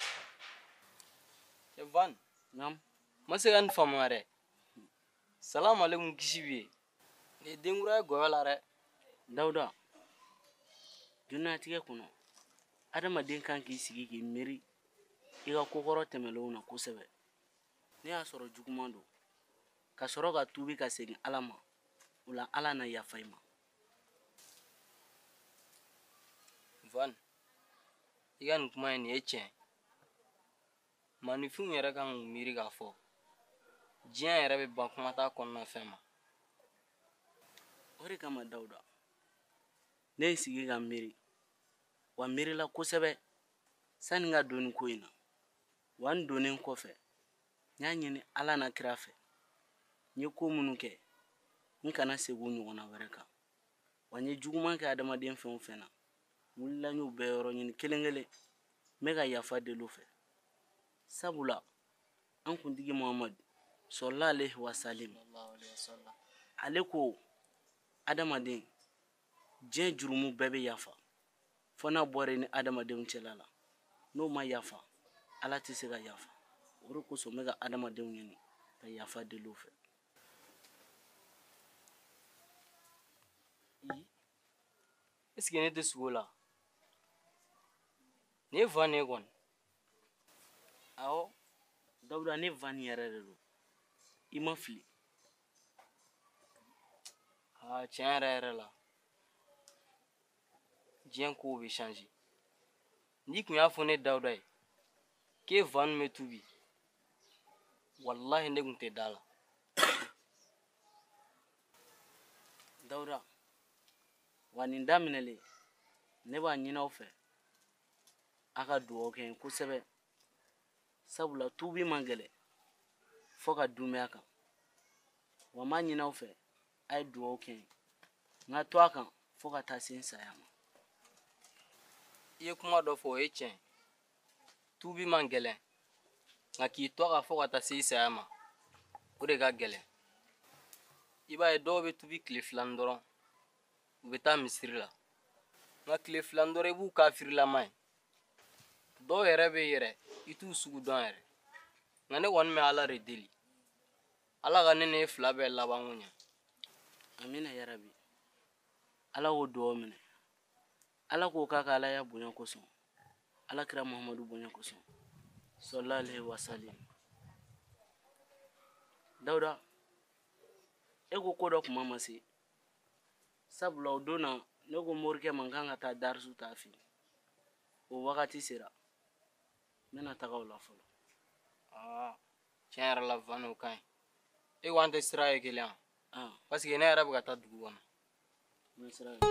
Van ma se ka nin faamuya dɛ salamu alaikum kisi b'i ye nin ye denkura ye gɔyɔ la dɛ Dawuda. Diɲɛlatigɛ kɔnɔ adamaden kan k'i sigi k'i miiri i ka kokɔrɔ tɛmɛlenw na kosɛbɛ ne y'a sɔrɔ juguman don ka sɔrɔ ka tuubi ka segin ala ma o la ala na yafa i ma Van i ka nin kuma in nin ye tiɲɛ maanifinw yɛrɛ kan k'u miiri k'a fɔ diɲɛ yɛrɛ bɛ ban kuma t'a kɔnɔna fɛn ma o de kama Dawuda ne ye sigi ka miiri wa miirila kosɛbɛ sani n ka don nin ko in na wa n donnen kɔfɛ n y'a ɲini ala na kira fɛ n ye ko minnu kɛ n kana segin o ɲɔgɔnna wɛrɛ kan wa n ye juguman kɛ adamaden fɛn o fɛn na n wulila n y'o bɛɛ yɔrɔ ɲini kelen kelen me ka yafa deli fɛ sabula an kuntigi Muhamadu sallallahu alaihi wasallam ale ko adamaden diɲɛ jurumu bɛɛ bɛ yafa fo n'a bɔra ni adamadenw cɛla la n'o ma yafa ala tɛ se ka yafa o de kosɔn me ka adamadenw ɲini ka yafa deli fɛ. Est ce que ne tɛ sugo la ne ye van ye kɔni awɔ Dawuda ne van yɛrɛ de don i ma fili. tiɲɛ yɛrɛ yɛrɛ la diɲɛ kow bɛ changer n'i kun y'a fɔ ne Dawuda ye k'e van bɛ tubi wallahi ne kun tɛ da la. Dawuda wa nin daminɛlen ne b'a ɲini aw fɛ a ka dugawu kɛ n ye kosɛbɛ sabula tubi man gɛlɛn fo ka dunmɛn a kan wa n b'a ɲini aw fɛ a ye dugawu kɛ n ye n ka to a kan fo ka taa se n saya ma. I ye kuma dɔ fɔ o ye tiɲɛ tubi man gɛlɛn nka k'i to a kan fo ka taa se i saya ma o de ka gɛlɛn. I b'a ye dɔw bɛ tubi tile 2 dɔrɔn u bɛ taa misiri la nka tile 2 dɔrɔn i b'u kafirilama ye dɔw yɛrɛ bɛ yɛrɛ i t'u sugu dɔn yɛrɛ nka ne kɔni bɛ ala de deli ala ka ne n'e 2 bɛɛ laban ko ɲɛ. amina yarabi ala k'o dugawu minɛ ala k'o k'a ka alaya bonya kosɔn ala kira Muhamadu bonya kosɔn sallallahu alaihi wasallam. Dawuda e ko ko dɔ kuma ma se sabula o don na ne ko morikɛ ma n kan ka taa darisu ta fɛ o wagati sera n bɛna taga o la fɔlɔ. tiɲɛ yɛrɛ la van o ka ɲi e ko an tɛ sira ye kelen wa parce que ne yɛrɛ bɛ ka taa dugu kɔnɔ. n bɛ sira ye.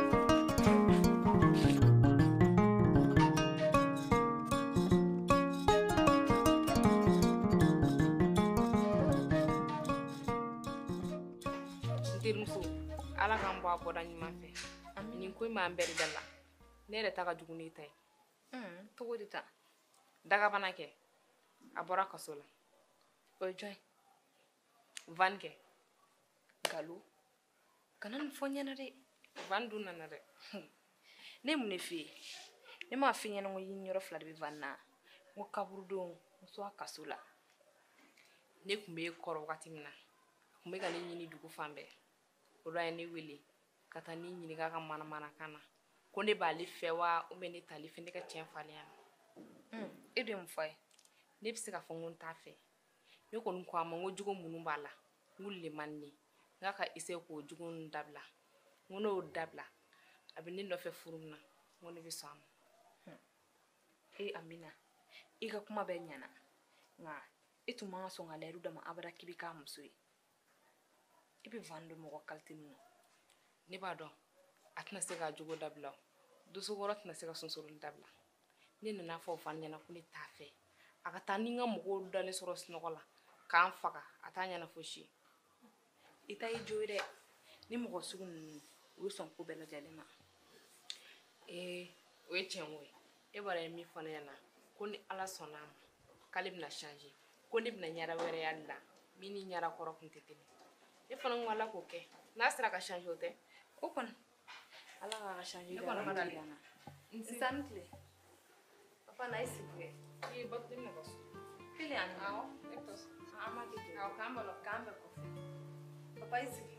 terimuso ala k'an bɔ a bɔda ɲuman fɛ nin ko in b'an bɛɛ de da la ne yɛrɛ ta ka jugu n'i ta ye. Togo di ta? Dagabana kɛ a bɔra kaso la. O ye jɔn ye? Van kɛ Nkalon kana nin fɔ n ɲɛna dɛ. Van dun nana dɛ. Ne ye mun de f'i ye? Ne m'a f'i ɲɛna ko i ni yɔrɔ 2 de bɛ Van na n ko kaburudon n so a kaso la. Ne kun bɛ kɔrɔ wagati min na a kun bɛ ka ne ɲini dugu fan bɛɛ o la ye ne wele ka taa ne ɲininka a ka manamanakan na ko ne b'ale fɛ wa ou bien ne t'ale fɛ ne ka tiɲɛ falen na. E de ye mun fɔ a ye? Ne bɛ se k'a fɔ n ko n t'a fɛ ne kɔni ko a ma n ko jogo minnu b'a la n k'olu de man di ne ye n k'a ka essayer k'o jogo ninnu dabila n ko n'o dabila a bɛ ne nɔfɛ furu min na n ko ne bɛ sɔn a ma. Amina i ka kuma bɛɛ ɲɛna nka e tun man ka sɔn ka layidu d'a ma abada k'i bɛ k'a muso ye. I bɛ Van dɔn mɔgɔ qualité min na. Ne b'a dɔn a tɛna se k'a jogo dabila o dosokɔrɔ tɛna se ka sonsori dabila ne nana fɔ Van ɲɛna ko ne t'a fɛ a ka taa ni n ka mɔgɔw dalen sɔrɔ sunɔgɔ la k'an faga a t'a ɲɛna fosi. I ta y'i jo ye dɛ ni mɔgɔ sugu ninnu u bɛ sɔn ko bɛɛ lajɛlen ma. o ye tiɲɛ o ye e b'a dɔn min fɔ ne ɲɛna ko ni ala sɔnna a ma k'ale bɛna changer ko ne bɛna ɲara wɛrɛ y'ale la min ni ɲara kɔrɔ tun tɛ kelen ne fana ko ala k'o kɛ n'a sera ka changer o tɛ o kɔni ala k'a changer ne kɔni ma dali na. Nsan tile papa n'a ye sigi kɛ. Bato ne ka so kelen yan nɔ. awɔ ne bɛ taa so an ma kɛ ten. awɔ k'an balo k'an bɛɛ kɔfɛ papa i sigi.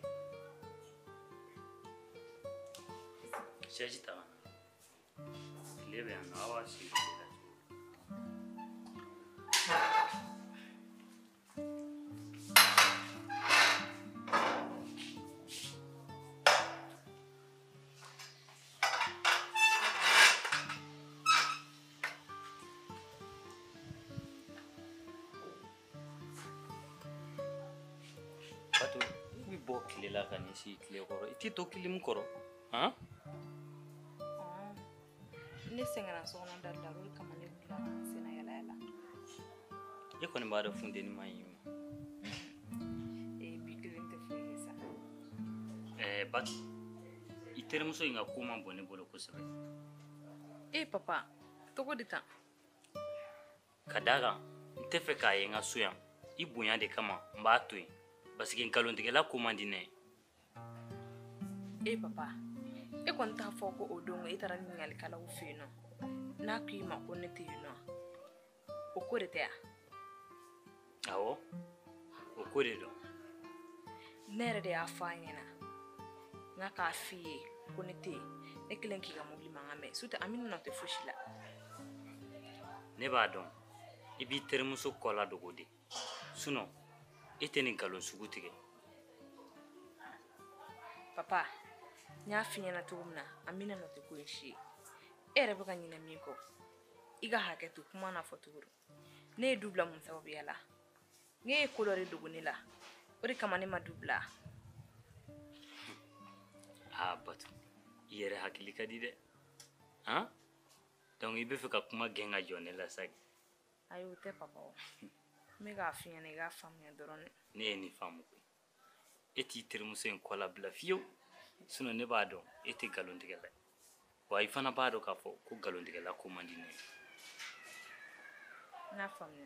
chaise ta ka na tile bɛ yan nɔ aw b'a sigi tile la cogo di? Bato i bɛ bɔ tile la ka n'i sigi tile kɔrɔ i t'i to kilimu kɔrɔ han? Ne sɛgɛnna sokɔnɔ dali la o de kama ne wulila ka na sen na yala yala. E kɔni b'a dɔn funteni ma ɲi ma. Bi kelen tɛ foyi ye sa. Bato i terimuso in ka ko man bon ne bolo kosɛbɛ. Papa togo di tan? ka da kan n tɛ fɛ k'a ye n ka so yan I bonya de kama n b'a to yen parce que nkalontigɛla ko man di ne ye. Papa e kɔni t'a fɔ ko o don e taara ɲiniŋalikɛlaw fɛ yen nɔ n'a ko I ma ko ne tɛ yen nɔ o ko de tɛ ya? awɔ o ko de don ne yɛrɛ de y'a fɔ a ɲɛna n ka k'a f'i ye ko ne tɛ yen ne kelen k'i ka mobili mankan mɛn surtout Amina nɔ tɛ fosi la. ne b'a dɔn I b'i terimuso kɔ la dogo de sinon I tɛ nin nkalon sugu tigɛ. Papa n y'a f'i ɲɛna cogo min na Amina nɔ tɛ ko ye si ye e yɛrɛ bɛ ka ɲinɛ min kɔ I ka hakɛ to kuma n'a fɔ cogo don ne ye du bila mun sababuya la ne ye ko dɔ de dogo ne la o de kama ne ma du bila. Batu I yɛrɛ hakili ka di dɛ han donc I bɛ fɛ ka kuma gɛn ka jɔ ne la sa. Ayi o tɛ papa o n bɛ k'a f'i ɲɛna I k'a faamuya dɔrɔn. ne ye nin faamu koyi e t'i terimuso in kɔ labila fiyewu sinon ne b'a dɔn e tɛ nkalontigɛla ye wa I fana b'a dɔn k'a fɔ ko nkalontigɛla ko man di ne ye. N y'a faamuya.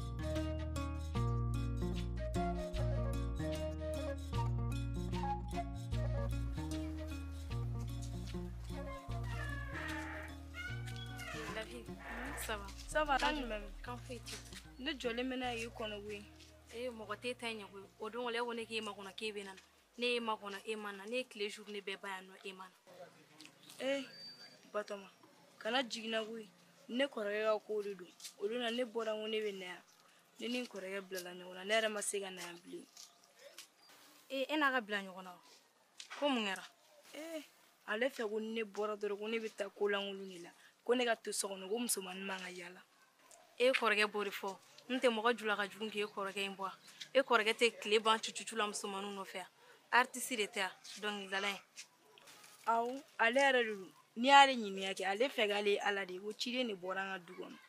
David, ça va? Ça va, quand même. Qu'en fais-tu? Ne jɔlen bɛ n'a ye kɔnɔ koyi. Mɔgɔ tɛ ta ɲɛ koyi o don wala ko ne k'e ma kɔnɔ k'e bɛ na ne ye ma kɔnɔ e ma na ne ye tile journée bɛɛ ba yan nɔ e ma na. Batɔma kana jiginna koyi ne kɔrɔkɛ ka ko de don o don na ne bɔra ko ne bɛ na yan ne ni n kɔrɔkɛ bilala ɲɔgɔn na ne yɛrɛ ma se ka na yan bilen. E n'a ka bila ɲɔgɔn na ko mun kɛra? Ale fɛ ko ni ne bɔra dɔrɔn ko ne bɛ taa kolankolon de la ko ne ka to so kɔnɔ ko musomanin man ka yala. E kɔrɔkɛ b'o de fɔ n tɛ mɔgɔ jula ka jugu k'e kɔrɔkɛ in bɔ e kɔrɔkɛ tɛ tile ban cucu la musomaninw nɔfɛ yan artiste de tɛ yan dɔnkilidala in. Awɔ ale yɛrɛ de don n'i y'ale ɲininka kɛ ale fɛ k'ale ye ala de ye ko ciden de bɔra an ka du kɔnɔ.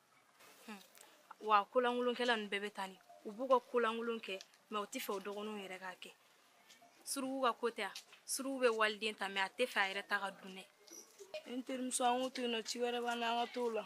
Wa kolankolonkɛla ninnu bɛɛ bɛ taa ni u b'u ka kolankolon kɛ mais u tɛ fɛ o dɔgɔninw yɛrɛ k'a kɛ suruku ka ko tɛ yan suruku bɛ waliden ta mais a tɛ fɛ a yɛrɛ ta ka dun dɛ. N terimuso an k'o to yen nɔ ci wɛrɛ b'an na an ka t'o la.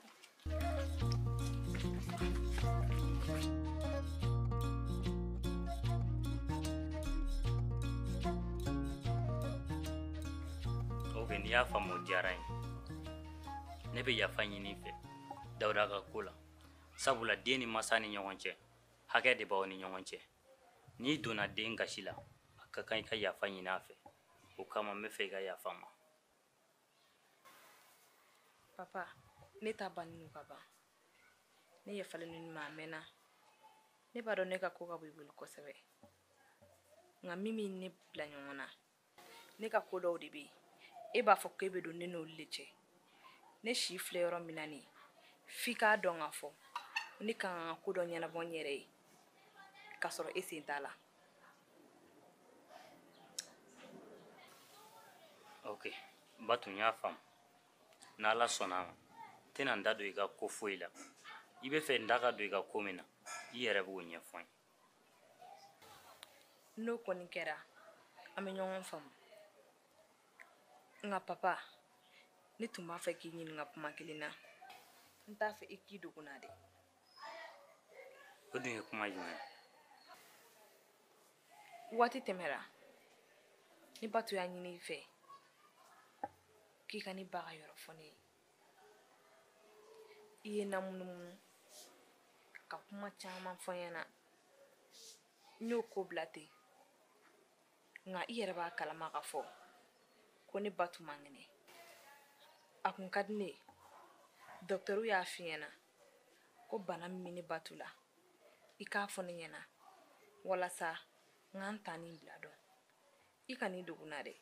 Ok n'i y'a faamu o diyara n ye ne bɛ yafa ɲini I fɛ Dawuda ka ko la sabula den ni masa ni ɲɔgɔn cɛ hakɛ de b'aw ni ɲɔgɔn cɛ n'i donna den gasi la a ka kan I ka yafa ɲini a fɛ o kama n bɛ fɛ I ka yafa n ma. Papa ne ta banni no ka ban ne yafalen ni ma mɛnna ne b'a dɔn ne ka ko ka bɔ I bolo kosɛbɛ nka min bɛ ne bila ɲɔgɔn na ne ka ko dɔw de bɛ yen e b'a fɔ ko e bɛ don ne n'olu de cɛ ne si filɛ yɔrɔ min na nin f'i k'a dɔn k'a fɔ ne kan ka ko dɔ ɲɛnabɔ n yɛrɛ ye k'a sɔrɔ e sen t'a la. Ok Batu n y'a faamu n'Ala sɔnna a ma n tɛna n da don I ka ko foyi la I bɛ fɛ n da ka don I ka ko min na I yɛrɛ b'o ɲɛfɔ n ye. N'o kɔni kɛra an bɛ ɲɔgɔn faamu nka papa ne tun b'a fɛ k'i ɲininka kuma kelen na n t'a fɛ I k'i dogo na dɛ. O dun ye kuma jumɛn? Waati tɛmɛra ni Batu y'a ɲini I fɛ k'i ka ne ba ka yɔrɔ fɔ ne ye I ye na munumunu ka kuma caman fɔ n ɲɛna n y'o ko bila ten nka I yɛrɛ b'a kalama ka fɔ ko ne Batu man kɛnɛ a kun ka di ne ye docteur y'a f'i ɲɛna ko bana min bɛ ne Batu la I k'a fɔ ne ɲɛna walasa n k'an ta ni bila dɔn I ka n'i dogo na dɛ.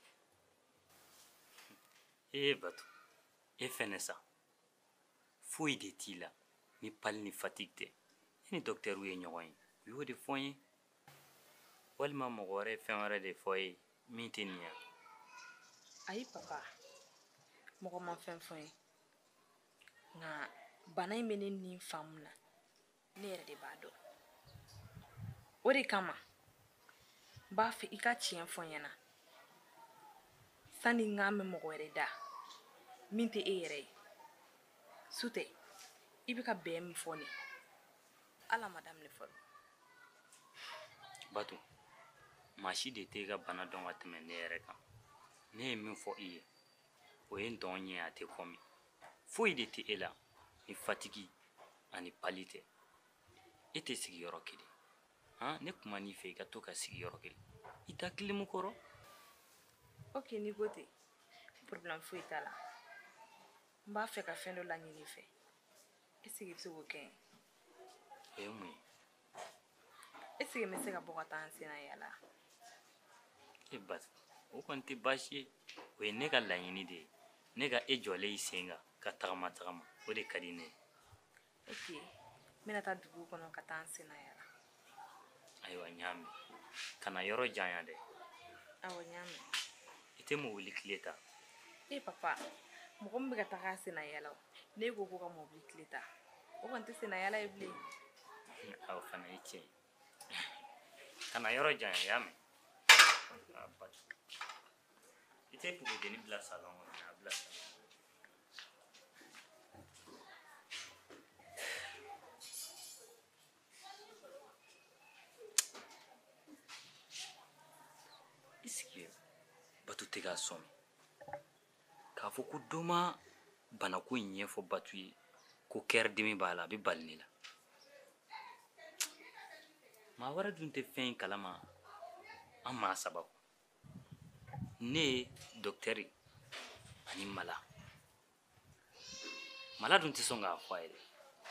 Batu e fɛnɛ sa foyi de t'i la ni pali ni fatigue tɛ e ni docteur ye ɲɔgɔn ye u y'o de fɔ n ye walima mɔgɔ wɛrɛ ye fɛn wɛrɛ de fɔ ye min tɛ nin ye. Ayi papa mɔgɔ ma fɛn fɔ n ye nka bana in bɛ ne ni faamu na ne yɛrɛ de b'a dɔn o de kama n b'a fɛ I ka tiɲɛ fɔ n ɲɛna sani n k'a mɛn mɔgɔ wɛrɛ da min tɛ e yɛrɛ ye su tɛ i bɛ ka bɛn min fɔ ne ala ma daminɛ fɔlɔ. Batu, maa si de tɛ ka bana dɔn ka tɛmɛ ne yɛrɛ kan. Ne ye min fɔ i ye o ye n dɔn ɲɛ a tɛ kɔmi foyi de tɛ e la ni fatigi ani pali tɛ. E tɛ sigi yɔrɔ kelen ne kuma n'i fɛ i ka to ka sigi yɔrɔ kelen i ta kilimu kɔrɔ. Ok, n'i ko ten problème foyi t'a la n b'a fɛ ka fɛn dɔ laɲini i fɛ est ce que i bɛ se k'o kɛ n ye? O ye mun ye? est ce que n bɛ se ka bɔ ka taa n sen na yala? E Batu, o kɔni tɛ baasi ye o ye ne ka laɲini de ye ne ka e jɔlen i sen kan ka tagama tagama o de ka di ne ye. Ok, n bɛna taa dugu kɔnɔ ka taa n sen na yala. Ayiwa n y'a mɛn kana yɔrɔ janya dɛ. Awɔ n y'a mɛn. I tɛ mobili tile ta. Papa, mɔgɔ min bɛ ka taga sen na yala ne ko ko ka mobili tile ta o kɔni tɛ sen na yala ye bilen. Aw fana ye tiɲɛ ye kana yɔrɔ janya i y'a mɛn. Batu, i tɛ pugudeni bila salon kɔnɔ a bila salon. Batu tɛ k'a sɔn k'a fɔ ko dɔ ma banako in ɲɛfɔ Batu ye ko kɛri dimi b'a la a bɛ bali ne la. maa wɛrɛ dun tɛ fɛn in kalama an maa saba kɔ. ne ye dɔkitɛri ani mala dun tɛ sɔn k'a fɔ a ye dɛ.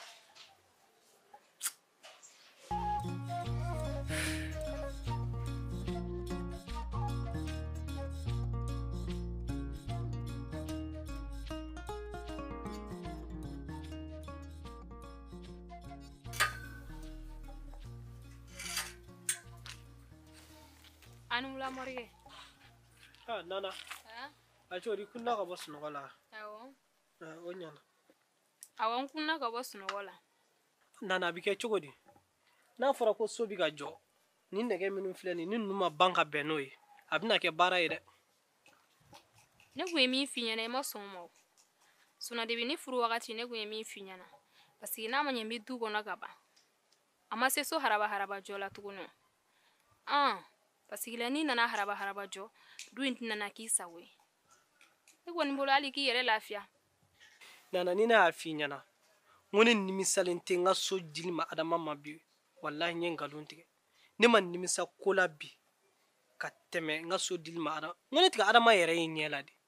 Ani wula morikɛ. Nana. A cori kunna ka bɔ sunɔgɔ la. Awɔ. O ɲana. Awɔ n kunna ka bɔ sunɔgɔ la. Nana a bɛ kɛ cogo di? N'a fɔra ko so bɛ ka jɔ ni nɛgɛ minnu filɛ nin ni ninnu ma ban ka bɛn n'o ye a bɛna kɛ baara ye dɛ. Ne kun ye min f'i ɲɛna i ma sɔn o ma o. Sinon depuis ne furu wagati ne kun ye min f'i ɲɛna parce que n'a ma ɲɛ n bɛ du kɔnɔ ka ban a ma se so haraba haraba jɔ la tuguni o. Parce que la n'i nana haraba haraba jɔ du in tɛna k'i sago ye. Ne kɔni bolo hali k'i yɛrɛ lafiya. Nana ni ne y'a f'i ɲɛna n ko ne nimisalen tɛ n ka so dili ma adama ma bi walahi n ye nkalon tigɛ. Ne ma nimisa ko la bi ka tɛmɛ n ka so dili ma adama n ko ne tigɛ adama yɛrɛ ye ɲɛ la de.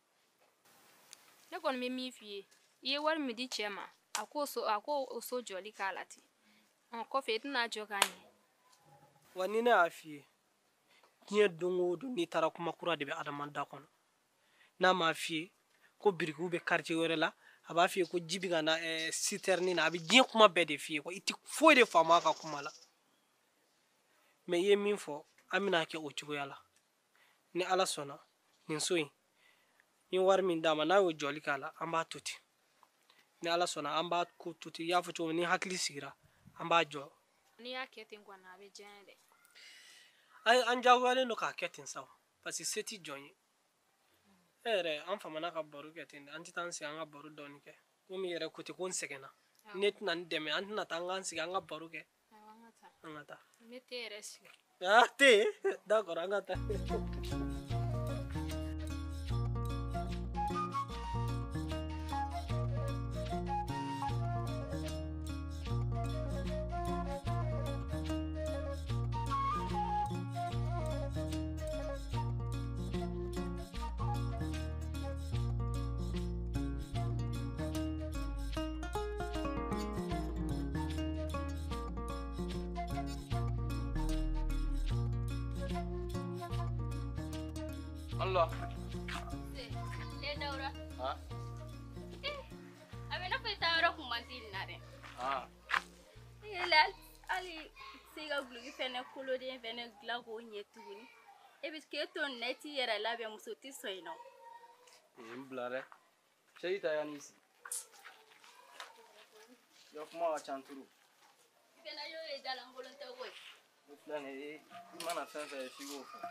Ne kɔni bɛ min f'i ye i ye wari min di cɛ ma a ko o so jɔli k'a la ten. Kɔfɛ i tɛna jɔ k'a ɲɛ. Wa ni ne y'a f'i ye diɲɛ don o don n'i taara kuma kura de bɛ adama da kɔnɔ. N'a m'a f'i ye ko birikiw bɛ quartier wɛrɛ la a b'a f'i ye ko ji bɛ ka na citerne na a bɛ diɲɛ kuma bɛɛ de f'i ye i tɛ foyi de faamu a ka kuma la. Mais i ye min fɔ an bɛna kɛ o cogoya la ni ala sɔnna nin so in n ye wari min d'a ma n'a y'o jɔli k'a la an b'a to ten ni ala sɔnna an b'a ko to ten i y'a fɔ cogo min ni hakili sigira an b'a jɔ. N'i y'a kɛ ten kɔni a bɛ diya n ye dɛ. An jagoyalen don k'a kɛ ten sa parce que se tɛ jɔn ye. E yɛrɛ an famana ka baro kɛ ten an tɛ taa an sigi an ka baro dɔɔni kɛ komi i yɛrɛ ko ten ko n sɛgɛnna ne tɛna n dɛmɛ an tɛna taa an k'an sigi an ka baro kɛ. An ka taa. Ne tɛ yɛrɛ sigi. Tɛ d'accord an ka taa. Allah. Daura. A bɛ n'a fɔ i taa yɔrɔ kun man t'i na dɛ. Hali se ka guloki fɛnɛ koloden fɛnɛ dilan k'o ɲɛ tuguni e bɛ k'e to nin na i t'i yɛrɛ labɛn muso tɛ sɔn yen nɔ. N bila dɛ cɛ i ta yanni i sigi i ka kuma ka ca turu. I fɛnɛ y'o ye dalankolon tɛ koyi. O filɛ nin ye i mana fɛn fɛn ye f'i k'o fɔ.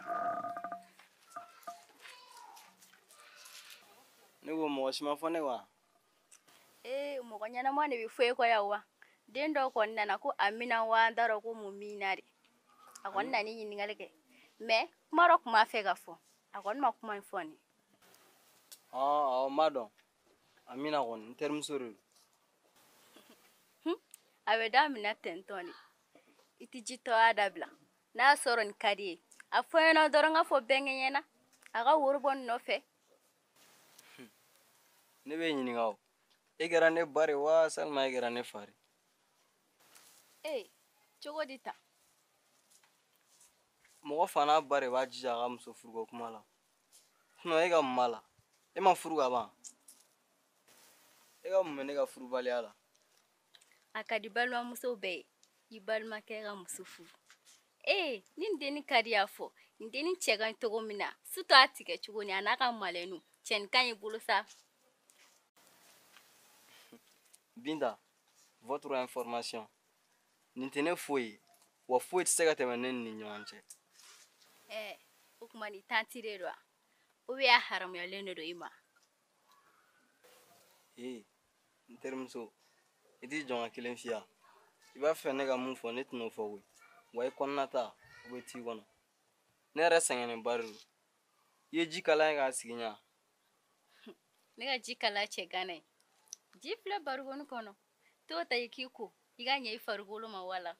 Ne ko mɔgɔ si ma fɔ ne wa. mɔgɔ ɲɛnama de bɛ foyi kɔ yan wa den dɔ kɔni nana ko Amina wa an t'a dɔn ko mun min na de a kɔni nana ni ɲininkali kɛ mais kuma dɔ tun b'a fɛ ka fɔ a kɔni ma kuma in fɔ ne awɔ ma dɔn Amina kɔni n terimuso de don a bɛ daminɛ tentɔ de i tɛ jitɔya dabila n'a y'a sɔrɔ nin ka di ye a fɔ ɲɛna dɔrɔn ka fɔ bɛnkɛ ɲɛna a ka wari bɔ nin nɔfɛ ne bɛ ɲininka o e kɛra ne ba de wa salima e kɛra ne fa de cogo di ta mɔgɔ fa n'a ba de b'a jija a ka muso furuko kuma la e ka mun b'a la e ma furu ka ban e ka mun bɛ ne ka furubaliya la a ka di balimamuso bɛɛ ye i balimakɛ ka muso furu ni denni ka di y'a fɔ nin denni cɛ ka ɲi cogo min na surtout a tigɛ cogo ni a n'a ka malɛnu cɛnin ka ɲi bolo sa Binta votre information nin tɛ ne foyi ye wa foyi tɛ se ka tɛmɛ ne ni ɲɔgɔn cɛ o kuma ni tanti de don wa ou bien a haramuyalen de don i ma n terimuso i t'i jɔn ka kelen fiyɛ i b'a fɛ ne ka mun fɔ ne tɛn'o fɔ koyi wa i kɔnɔnata o bɛ t'i kɔnɔ ne yɛrɛ sɛgɛnnenba de don i ye ji kalan ye k'a sigi ɲa ne ka ji kala cɛ gana ye ji filɛ barikɔni kɔnɔ t'o ta i k'i ko i ka ɲɛ i farikolo ma wala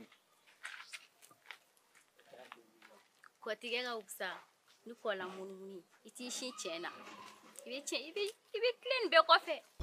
kɔtigɛ ka wusa ni kɔla munumunu i t'i sin cɛ na i bɛ tilen nin bɛɛ kɔfɛ